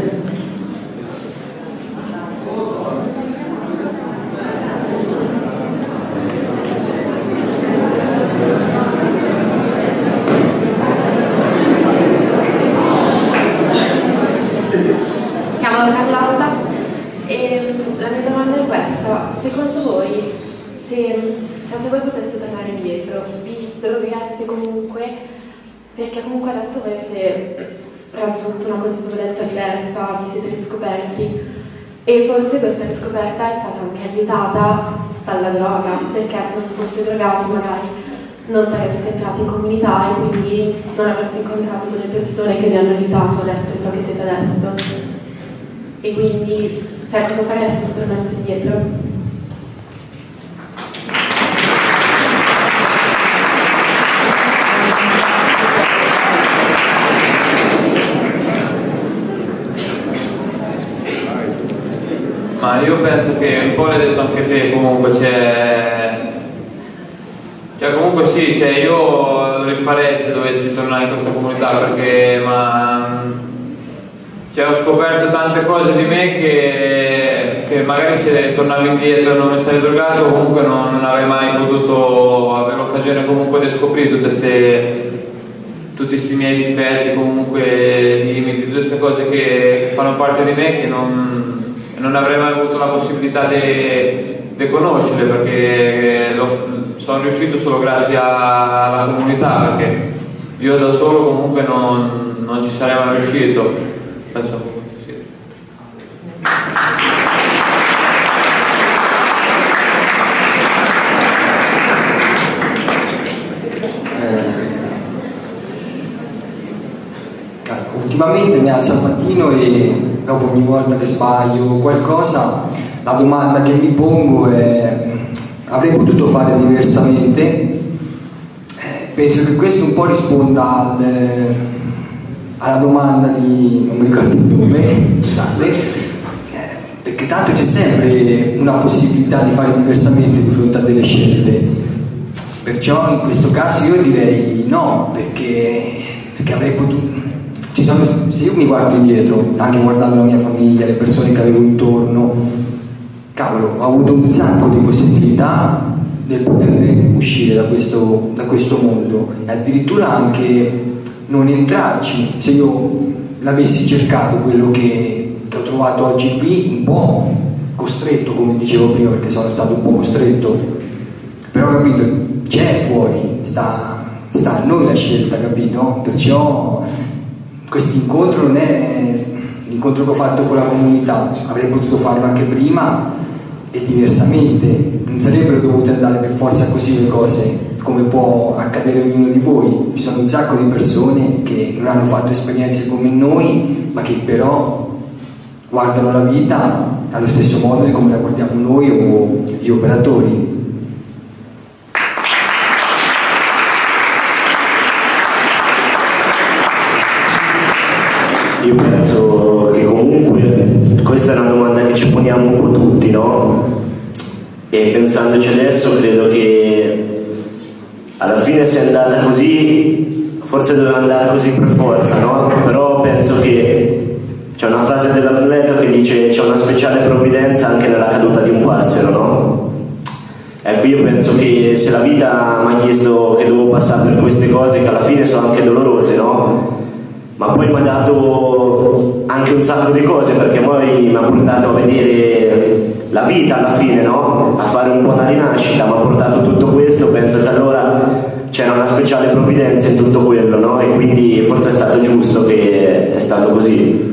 Speaker 12: Chiamo Carlotta e la mia domanda è questa: secondo voi se, cioè, se voi poteste tornare indietro vi trovereste comunque, perché comunque adesso voi avete raggiunto una consapevolezza diversa, vi siete riscoperti e forse questa riscoperta è stata anche aiutata dalla droga, perché se non foste drogati magari non sareste entrati in comunità e quindi non avreste incontrato quelle persone che vi hanno aiutato ad essere ciò che siete adesso. E quindi, cioè, cosa fareste se tornaste indietro?
Speaker 5: Ma io penso che un po' l'hai detto anche te, comunque c'è, cioè comunque sì, cioè io lo rifarei se dovessi tornare in questa comunità, perché ma, cioè, ho scoperto tante cose di me che, che magari se tornavo indietro e non mi sarei drogato comunque non, non avrei mai potuto avere l'occasione comunque di scoprire tutte ste, tutti questi miei difetti, comunque limiti, tutte queste cose che, che fanno parte di me che non non avrei mai avuto la possibilità di conoscere, perché lo, sono riuscito solo grazie alla comunità, perché io da solo comunque non, non ci sarei mai riuscito. Penso sì.
Speaker 3: eh, ultimamente mi alzo al mattino e dopo ogni volta che sbaglio qualcosa, la domanda che mi pongo è: avrei potuto fare diversamente? Eh, penso che questo un po' risponda al, eh, alla domanda di, non mi ricordo il nome, scusate, eh, perché tanto c'è sempre una possibilità di fare diversamente di fronte a delle scelte. Perciò in questo caso io direi no, perché, perché avrei potuto... Ci sono, se io mi guardo indietro, anche guardando la mia famiglia, le persone che avevo intorno, cavolo, ho avuto un sacco di possibilità del poter uscire da questo, da questo mondo e addirittura anche non entrarci. Se io l'avessi cercato, quello che, che ho trovato oggi qui, un po' costretto, come dicevo prima, perché sono stato un po' costretto, però capito, c'è fuori, sta, sta a noi la scelta, capito? Perciò questo incontro non è l'incontro che ho fatto con la comunità, avrei potuto farlo anche prima e diversamente, non sarebbero dovute andare per forza così le cose, come può accadere a ognuno di voi. Ci sono un sacco di persone che non hanno fatto esperienze come noi, ma che però guardano la vita allo stesso modo di come la guardiamo noi o gli operatori.
Speaker 4: Io penso che comunque questa è una domanda che ci poniamo un po' tutti, no? E pensandoci adesso credo che alla fine sia andata così, forse doveva andare così per forza, no? Però penso che c'è una frase dell'Amleto che dice c'è una speciale provvidenza anche nella caduta di un passero, no? Ecco, io penso che se la vita mi ha chiesto che dovevo passare per queste cose, che alla fine sono anche dolorose, no? Ma poi mi ha dato anche un sacco di cose, perché poi mi ha portato a vedere la vita alla fine, no? A fare un po' una rinascita, mi ha portato tutto questo. Penso che allora c'era una speciale provvidenza in tutto quello, no? E quindi forse è stato giusto che è stato così.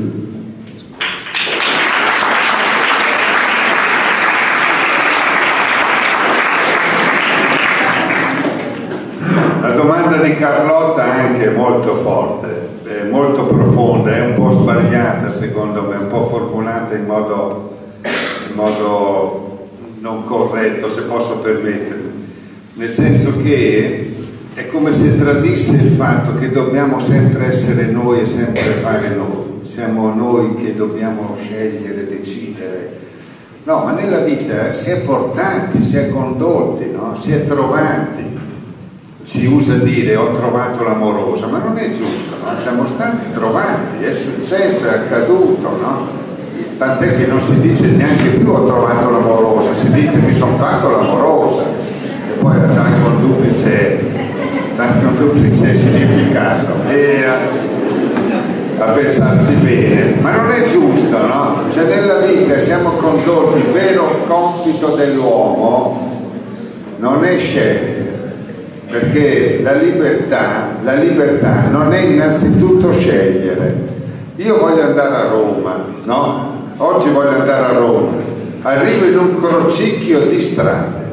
Speaker 2: La domanda di Carlotta è anche molto forte, è molto profonda, è un po' sbagliata secondo me, un po' formulata in modo, in modo non corretto, se posso permettermi, nel senso che è come se tradisse il fatto che dobbiamo sempre essere noi e sempre fare noi, siamo noi che dobbiamo scegliere, decidere. No, ma nella vita si è portati, si è condotti, no? Si è trovati. Si usa dire ho trovato l'amorosa, ma non è giusto, no? Siamo stati trovati, è successo, è accaduto, no? Tant'è che non si dice neanche più ho trovato l'amorosa, si dice mi sono fatto l'amorosa, che poi c'è anche un duplice, c'è anche un duplice significato, e a, a pensarci bene, ma non è giusto, no? Cioè nella vita siamo condotti, il vero compito dell'uomo non è scegliere, perché la libertà, la libertà non è innanzitutto scegliere. Io voglio andare a Roma, no? Oggi voglio andare a Roma, arrivo in un crocicchio di strade,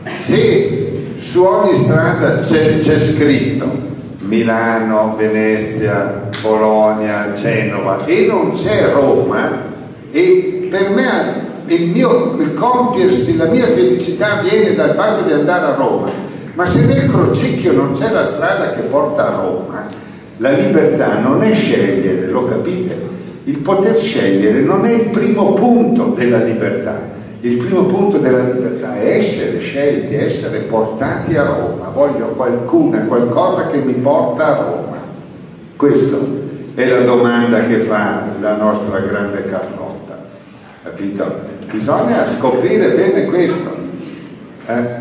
Speaker 2: se su ogni strada c'è scritto Milano, Venezia, Bologna, Genova e non c'è Roma, e per me il mio il compiersi, la mia felicità viene dal fatto di andare a Roma. Ma se nel crocicchio non c'è la strada che porta a Roma, la libertà non è scegliere, lo capite? Il poter scegliere non è il primo punto della libertà. Il primo punto della libertà è essere scelti, essere portati a Roma. Voglio qualcuna, qualcosa che mi porta a Roma. Questa è la domanda che fa la nostra grande Carlotta, capito? Bisogna scoprire bene questo. Eh?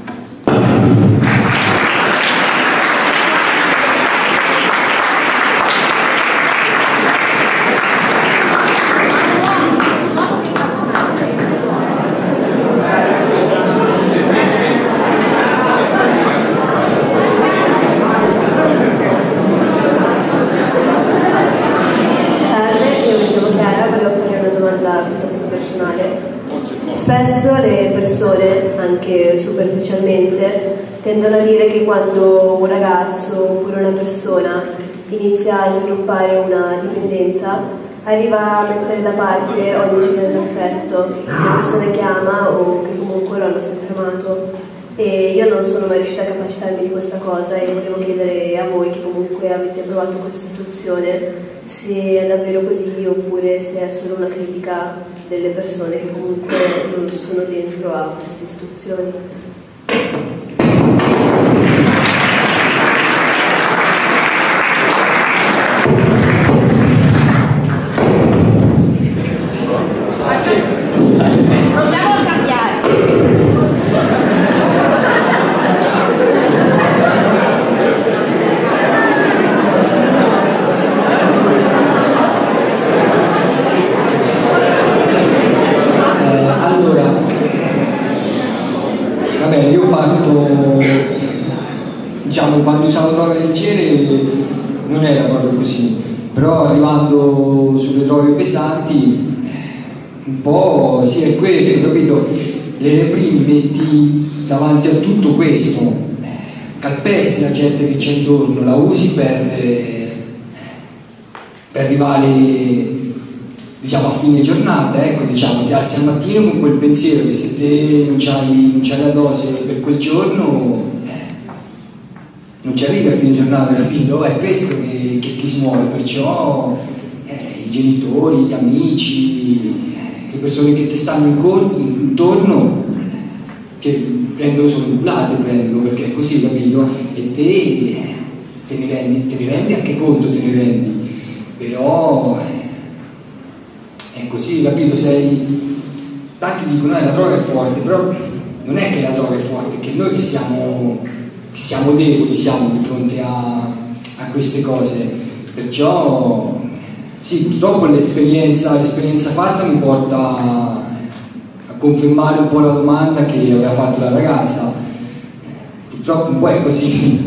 Speaker 13: Spesso le persone, anche superficialmente, tendono a dire che quando un ragazzo oppure una persona inizia a sviluppare una dipendenza, arriva a mettere da parte ogni genere d'affetto, le persone che ama o che comunque lo hanno sempre amato. E io non sono mai riuscita a capacitarmi di questa cosa e volevo chiedere a voi che comunque avete provato questa situazione se è davvero così oppure se è solo una critica delle persone che comunque non sono dentro a queste istituzioni.
Speaker 8: Proviamo a cambiare.
Speaker 3: Io parto, diciamo, quando usavo droghe leggere non era proprio così, però arrivando sulle droghe pesanti un po' sì è questo, capito? Le reprimi, metti davanti a tutto questo, calpesti la gente che c'è intorno, la usi per, per arrivare, diciamo, a fine giornata, ecco, diciamo, ti alzi al mattino con quel pensiero che se te non c'hai, non c'hai la dose per quel giorno eh, non ci arrivi a fine giornata, capito? È questo che, che ti smuove, perciò eh, i genitori, gli amici, eh, le persone che ti stanno intorno eh, che prendono solo inculate, prendono perché è così, capito? E te eh, te, ne rendi, te ne rendi anche conto, te ne rendi, però eh, è così, capito? Sei... Tanti dicono che eh, la droga è forte, però non è che la droga è forte, è che noi che siamo, che siamo deboli siamo di fronte a, a queste cose. Perciò sì, purtroppo l'esperienza, l'esperienza fatta mi porta a, a confermare un po' la domanda che aveva fatto la ragazza. Purtroppo un po' è così.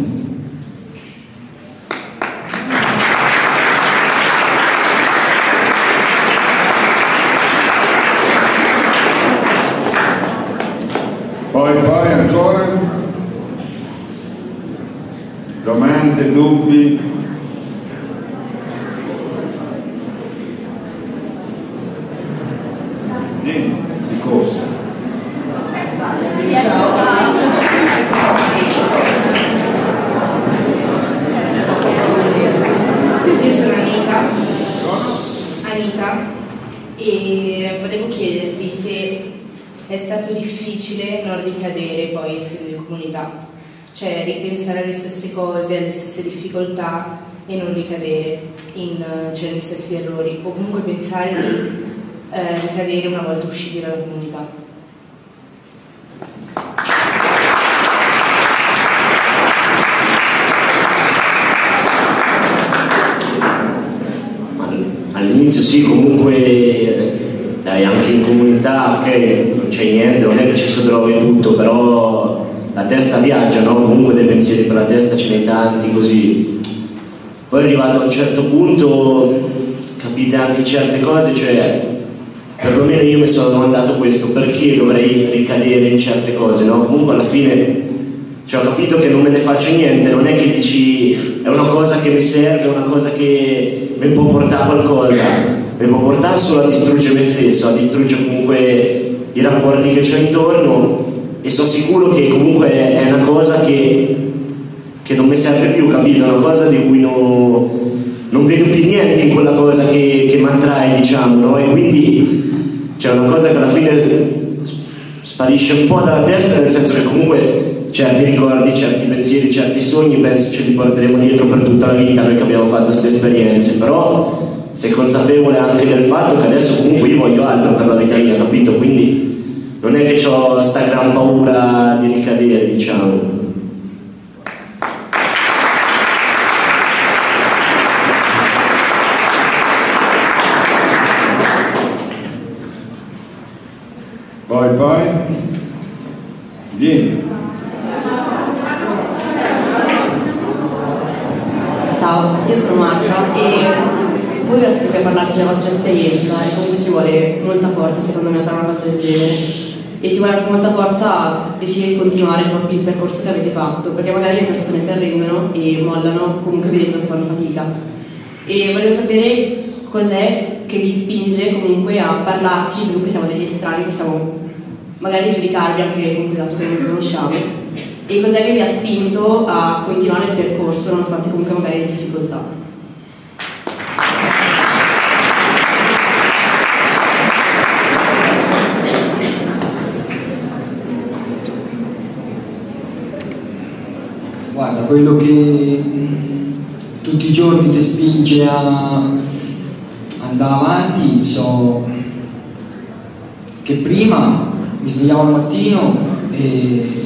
Speaker 2: Poi, poi ancora domande, dubbi? Niente, di corsa.
Speaker 14: Io sono Anita, Anita e volevo chiedervi se è stato difficile non ricadere poi essendo in comunità, cioè ripensare alle stesse cose, alle stesse difficoltà e non ricadere in, cioè, negli stessi errori, o comunque pensare di eh, ricadere una volta usciti dalla comunità.
Speaker 4: All'inizio sì, comunque dai, anche in comunità, ok, non c'è niente, non è che ci sono droghe e tutto, però la testa viaggia, no? Comunque dei pensieri per la testa ce ne tanti, così. Poi arrivato a un certo punto capite anche certe cose, cioè perlomeno io mi sono domandato questo, perché dovrei ricadere in certe cose, no? Comunque alla fine cioè, ho capito che non me ne faccio niente, non è che dici è una cosa che mi serve, è una cosa che mi può portare a qualcosa, mi può portare solo a distruggere me stesso, a distruggere comunque i rapporti che c'ho intorno, e sono sicuro che comunque è una cosa che, che non mi serve più, capito? È una cosa di cui no, non vedo più niente in quella cosa che, che mi attrae, diciamo, no? E quindi c'è una cosa che alla fine sparisce un po' dalla testa, nel senso che comunque certi ricordi, certi pensieri, certi sogni penso ce li porteremo dietro per tutta la vita, noi che abbiamo fatto queste esperienze, però sei consapevole anche del fatto che adesso comunque io voglio altro per la vita mia, capito? Quindi non è che ho sta gran paura di ricadere, diciamo.
Speaker 2: Poi, poi, vieni.
Speaker 15: Ciao, io sono Marta e voi ora siete qui a parlarci della vostra esperienza e comunque ci vuole molta forza secondo me a fare una cosa del genere, e ci vuole anche molta forza a decidere di continuare il, il percorso che avete fatto, perché magari le persone si arrendono e mollano comunque vedendo che fanno fatica, e volevo sapere cos'è che vi spinge comunque a parlarci, comunque siamo degli estranei, possiamo magari giudicarvi anche comunque dato che non vi conosciamo, e cos'è che vi ha spinto a continuare il percorso nonostante comunque magari le difficoltà.
Speaker 3: Guarda, quello che tutti i giorni ti spinge a andare avanti, so che prima mi svegliavo al mattino e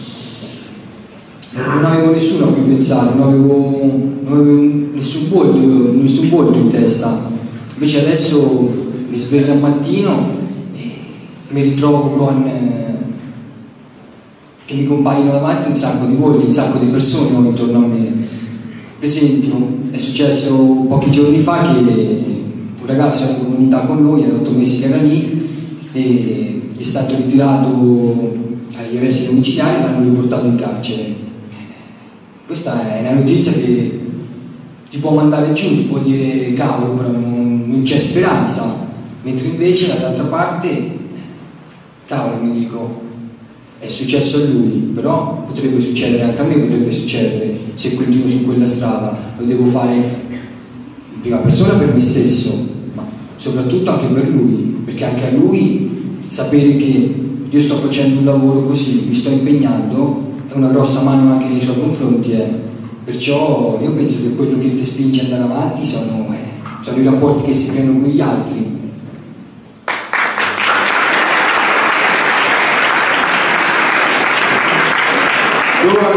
Speaker 3: non avevo nessuno a cui pensare, non avevo, non avevo nessun volto, nessun volto in testa. Invece adesso mi sveglio al mattino e mi ritrovo con eh, che mi compaiono davanti un sacco di volti, un sacco di persone intorno a me. Per esempio è successo pochi giorni fa che un ragazzo era in comunità con noi, era otto mesi che era lì, e è stato ritirato agli arresti domiciliari e l'hanno riportato in carcere. Questa è una notizia che ti può mandare giù, ti può dire cavolo, però non, non c'è speranza, mentre invece dall'altra parte, cavolo, mi dico, è successo a lui, però potrebbe succedere anche a me, potrebbe succedere se continuo su quella strada. Lo devo fare in prima persona per me stesso, ma soprattutto anche per lui, perché anche a lui sapere che io sto facendo un lavoro così, mi sto impegnando, è una grossa mano anche nei suoi confronti, eh. Perciò io penso che quello che ti spinge ad andare avanti sono, eh, sono i rapporti che si creano con gli altri.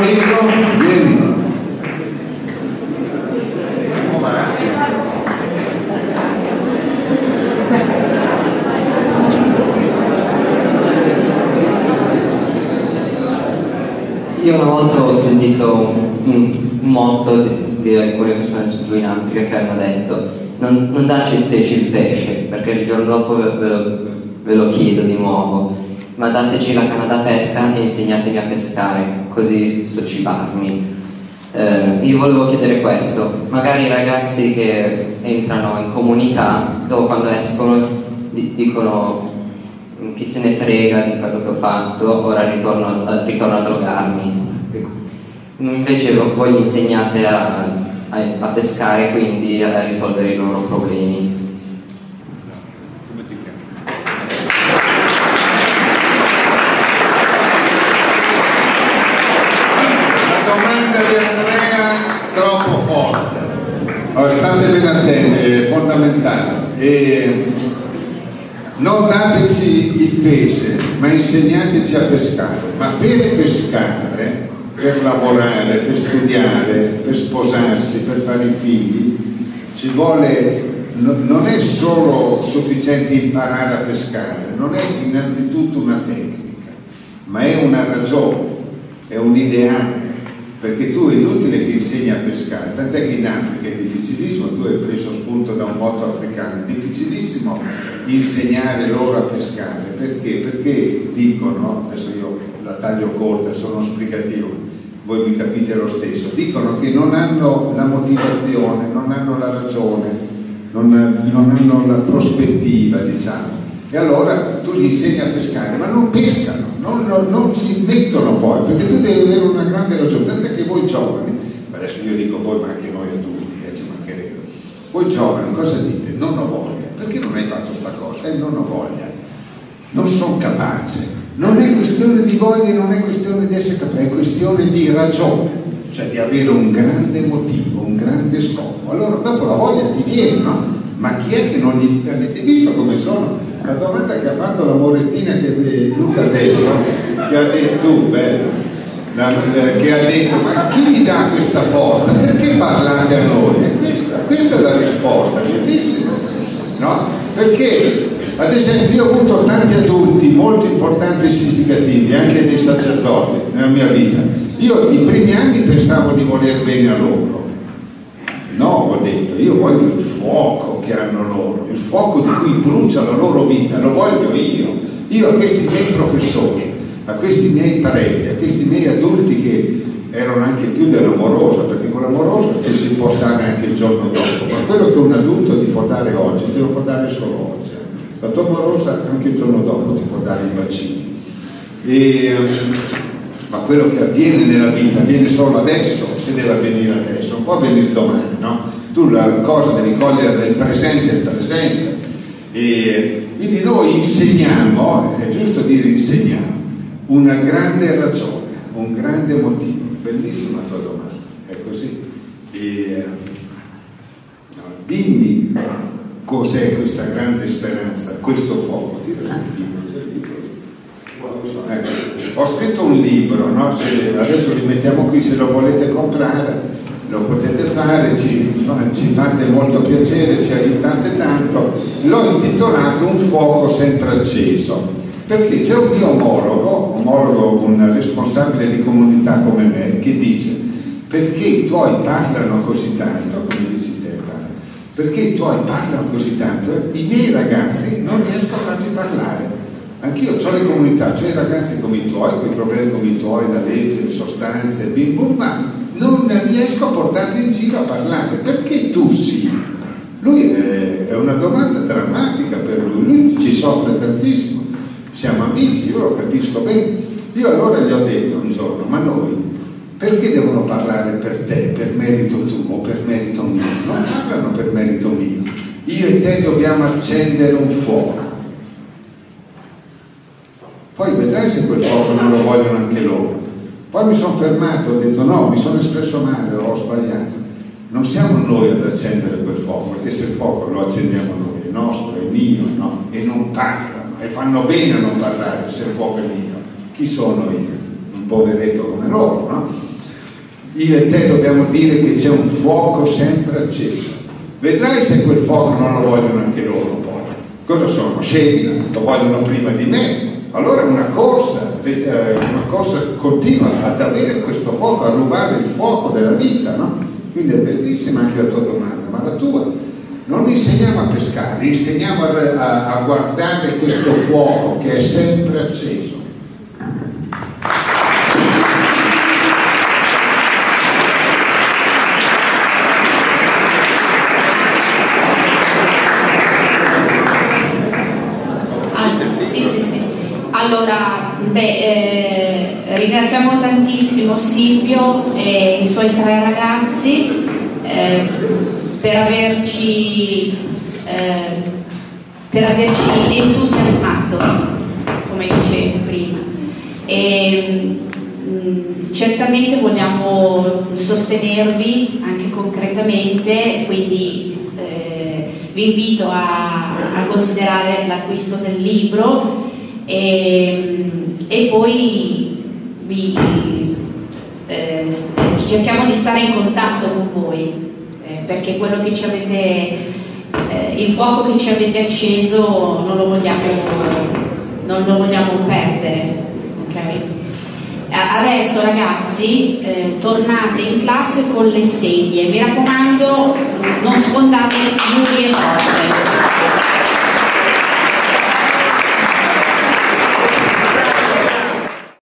Speaker 2: Enrico, vieni.
Speaker 16: Io una volta ho sentito un, un motto di, di alcune persone giù in Africa che hanno detto: non, non dacci il pesce il pesce, perché il giorno dopo ve, ve, lo, ve lo chiedo di nuovo, ma dateci la canna da pesca e insegnatemi a pescare, così so cibarmi. Eh, io volevo chiedere questo: magari i ragazzi che entrano in comunità, dopo quando escono di, dicono chi se ne frega di quello che ho fatto, ora ritorno a, ritorno a drogarmi. Invece voi mi insegnate a, a, a pescare, quindi a risolvere i loro problemi.
Speaker 2: Come ti chiami? La domanda di Andrea troppo forte. Allora, state ben attenti, è fondamentale. E non dateci il pesce, ma insegnateci a pescare. Ma per pescare, per lavorare, per studiare, per sposarsi, per fare i figli, ci vuole, no, non è solo sufficiente imparare a pescare, non è innanzitutto una tecnica, ma è una ragione, è un ideale. Perché tu è inutile che insegni a pescare, tant'è che in Africa è difficilissimo, tu hai preso spunto da un motto africano, è difficilissimo insegnare loro a pescare. Perché? Perché dicono, adesso io la taglio corta, sono esplicativo, voi mi capite lo stesso, dicono che non hanno la motivazione, non hanno la ragione, non, non hanno la prospettiva, diciamo. E allora tu gli insegni a pescare, ma non pescano, non, non, non si mettono poi, perché tu devi avere una grande ragione, tant'è che voi giovani, adesso io dico voi ma anche noi adulti, eh, ci mancherebbe, voi giovani cosa dite? Non ho voglia. Perché non hai fatto sta cosa? Eh, non ho voglia, non sono capace. Non è questione di voglia, non è questione di essere capace, è questione di ragione, cioè di avere un grande motivo, un grande scopo. Allora dopo la voglia ti viene, no? Ma chi è che non gli... Avete visto come sono? La domanda che ha fatto la Morettina che Luca adesso, che ha detto, tu, bella, la, che ha detto, ma chi vi dà questa forza? Perché parlate a noi? E questa, questa è la risposta, bellissima, no? Perché, ad esempio, io ho avuto tanti adulti molto importanti e significativi, anche dei sacerdoti nella mia vita. Io i primi anni pensavo di voler bene a loro. No, ho detto, io voglio il fuoco che hanno loro, il fuoco di cui brucia la loro vita, lo voglio io. Io a questi miei professori, a questi miei parenti, a questi miei adulti che erano anche più dell'amorosa, perché con l'amorosa ci si può stare anche il giorno dopo, ma quello che un adulto ti può dare oggi, te lo può dare solo oggi. La tua amorosa anche il giorno dopo ti può dare i bacini. E, ma quello che avviene nella vita avviene solo adesso, se deve avvenire adesso, non può avvenire domani, no? Tu la cosa devi cogliere nel presente, il presente. E quindi noi insegniamo, è giusto dire insegniamo, una grande ragione, un grande motivo. Bellissima tua domanda, è così. E, no, dimmi cos'è questa grande speranza, questo fuoco. Tira sul libro, c'è il libro. Ecco, ho scritto un libro, no? Se adesso li mettiamo qui, se lo volete comprare lo potete fare, ci, fa, ci fate molto piacere, ci aiutate tanto. L'ho intitolato Un fuoco sempre acceso, perché c'è un mio omologo, omologo, un responsabile di comunità come me, che dice: perché i tuoi parlano così tanto, come dici te, perché i tuoi parlano così tanto, i miei ragazzi non riesco a farli parlare. Anch'io ho le comunità, ho i ragazzi come i tuoi, con i problemi come i tuoi, la legge, le sostanze, bim bum, ma non riesco a portarli in giro a parlare. Perché tu sì? Lui è, è una domanda drammatica per lui, lui ci soffre tantissimo. Siamo amici, io lo capisco bene. Io allora gli ho detto un giorno, ma noi perché devono parlare per te, per merito tuo o per merito mio? Non parlano per merito mio. Io e te dobbiamo accendere un fuoco. Poi vedrai se quel fuoco non lo vogliono anche loro. Poi mi sono fermato, ho detto no, mi sono espresso male, ho sbagliato. Non siamo noi ad accendere quel fuoco, perché se il fuoco lo accendiamo noi, è nostro, è mio, no? E non parlano, e fanno bene a non parlare se il fuoco è mio. Chi sono io? Un poveretto come loro, no? io e te dobbiamo dire che c'è un fuoco sempre acceso. Vedrai se quel fuoco non lo vogliono anche loro poi. Cosa sono? Scemi? Lo vogliono prima di me? Allora è una corsa, una corsa continua ad avere questo fuoco, a rubare il fuoco della vita, no? Quindi è bellissima anche la tua domanda, ma la tua, non insegniamo a pescare, insegniamo a, a, a guardare questo fuoco che è sempre acceso.
Speaker 10: Sì, sì, sì. Allora, beh, eh, ringraziamo tantissimo Silvio e i suoi tre ragazzi eh, per averci eh, per averci entusiasmato, come dicevo prima. E, mh, certamente vogliamo sostenervi anche concretamente, quindi eh, vi invito a a considerare l'acquisto del libro e, e poi vi, eh, cerchiamo di stare in contatto con voi eh, perché quello che ci avete eh, il fuoco che ci avete acceso non lo vogliamo, non lo vogliamo perdere, okay? Adesso ragazzi eh, tornate in classe con le sedie, mi raccomando non sfondate muri e porte.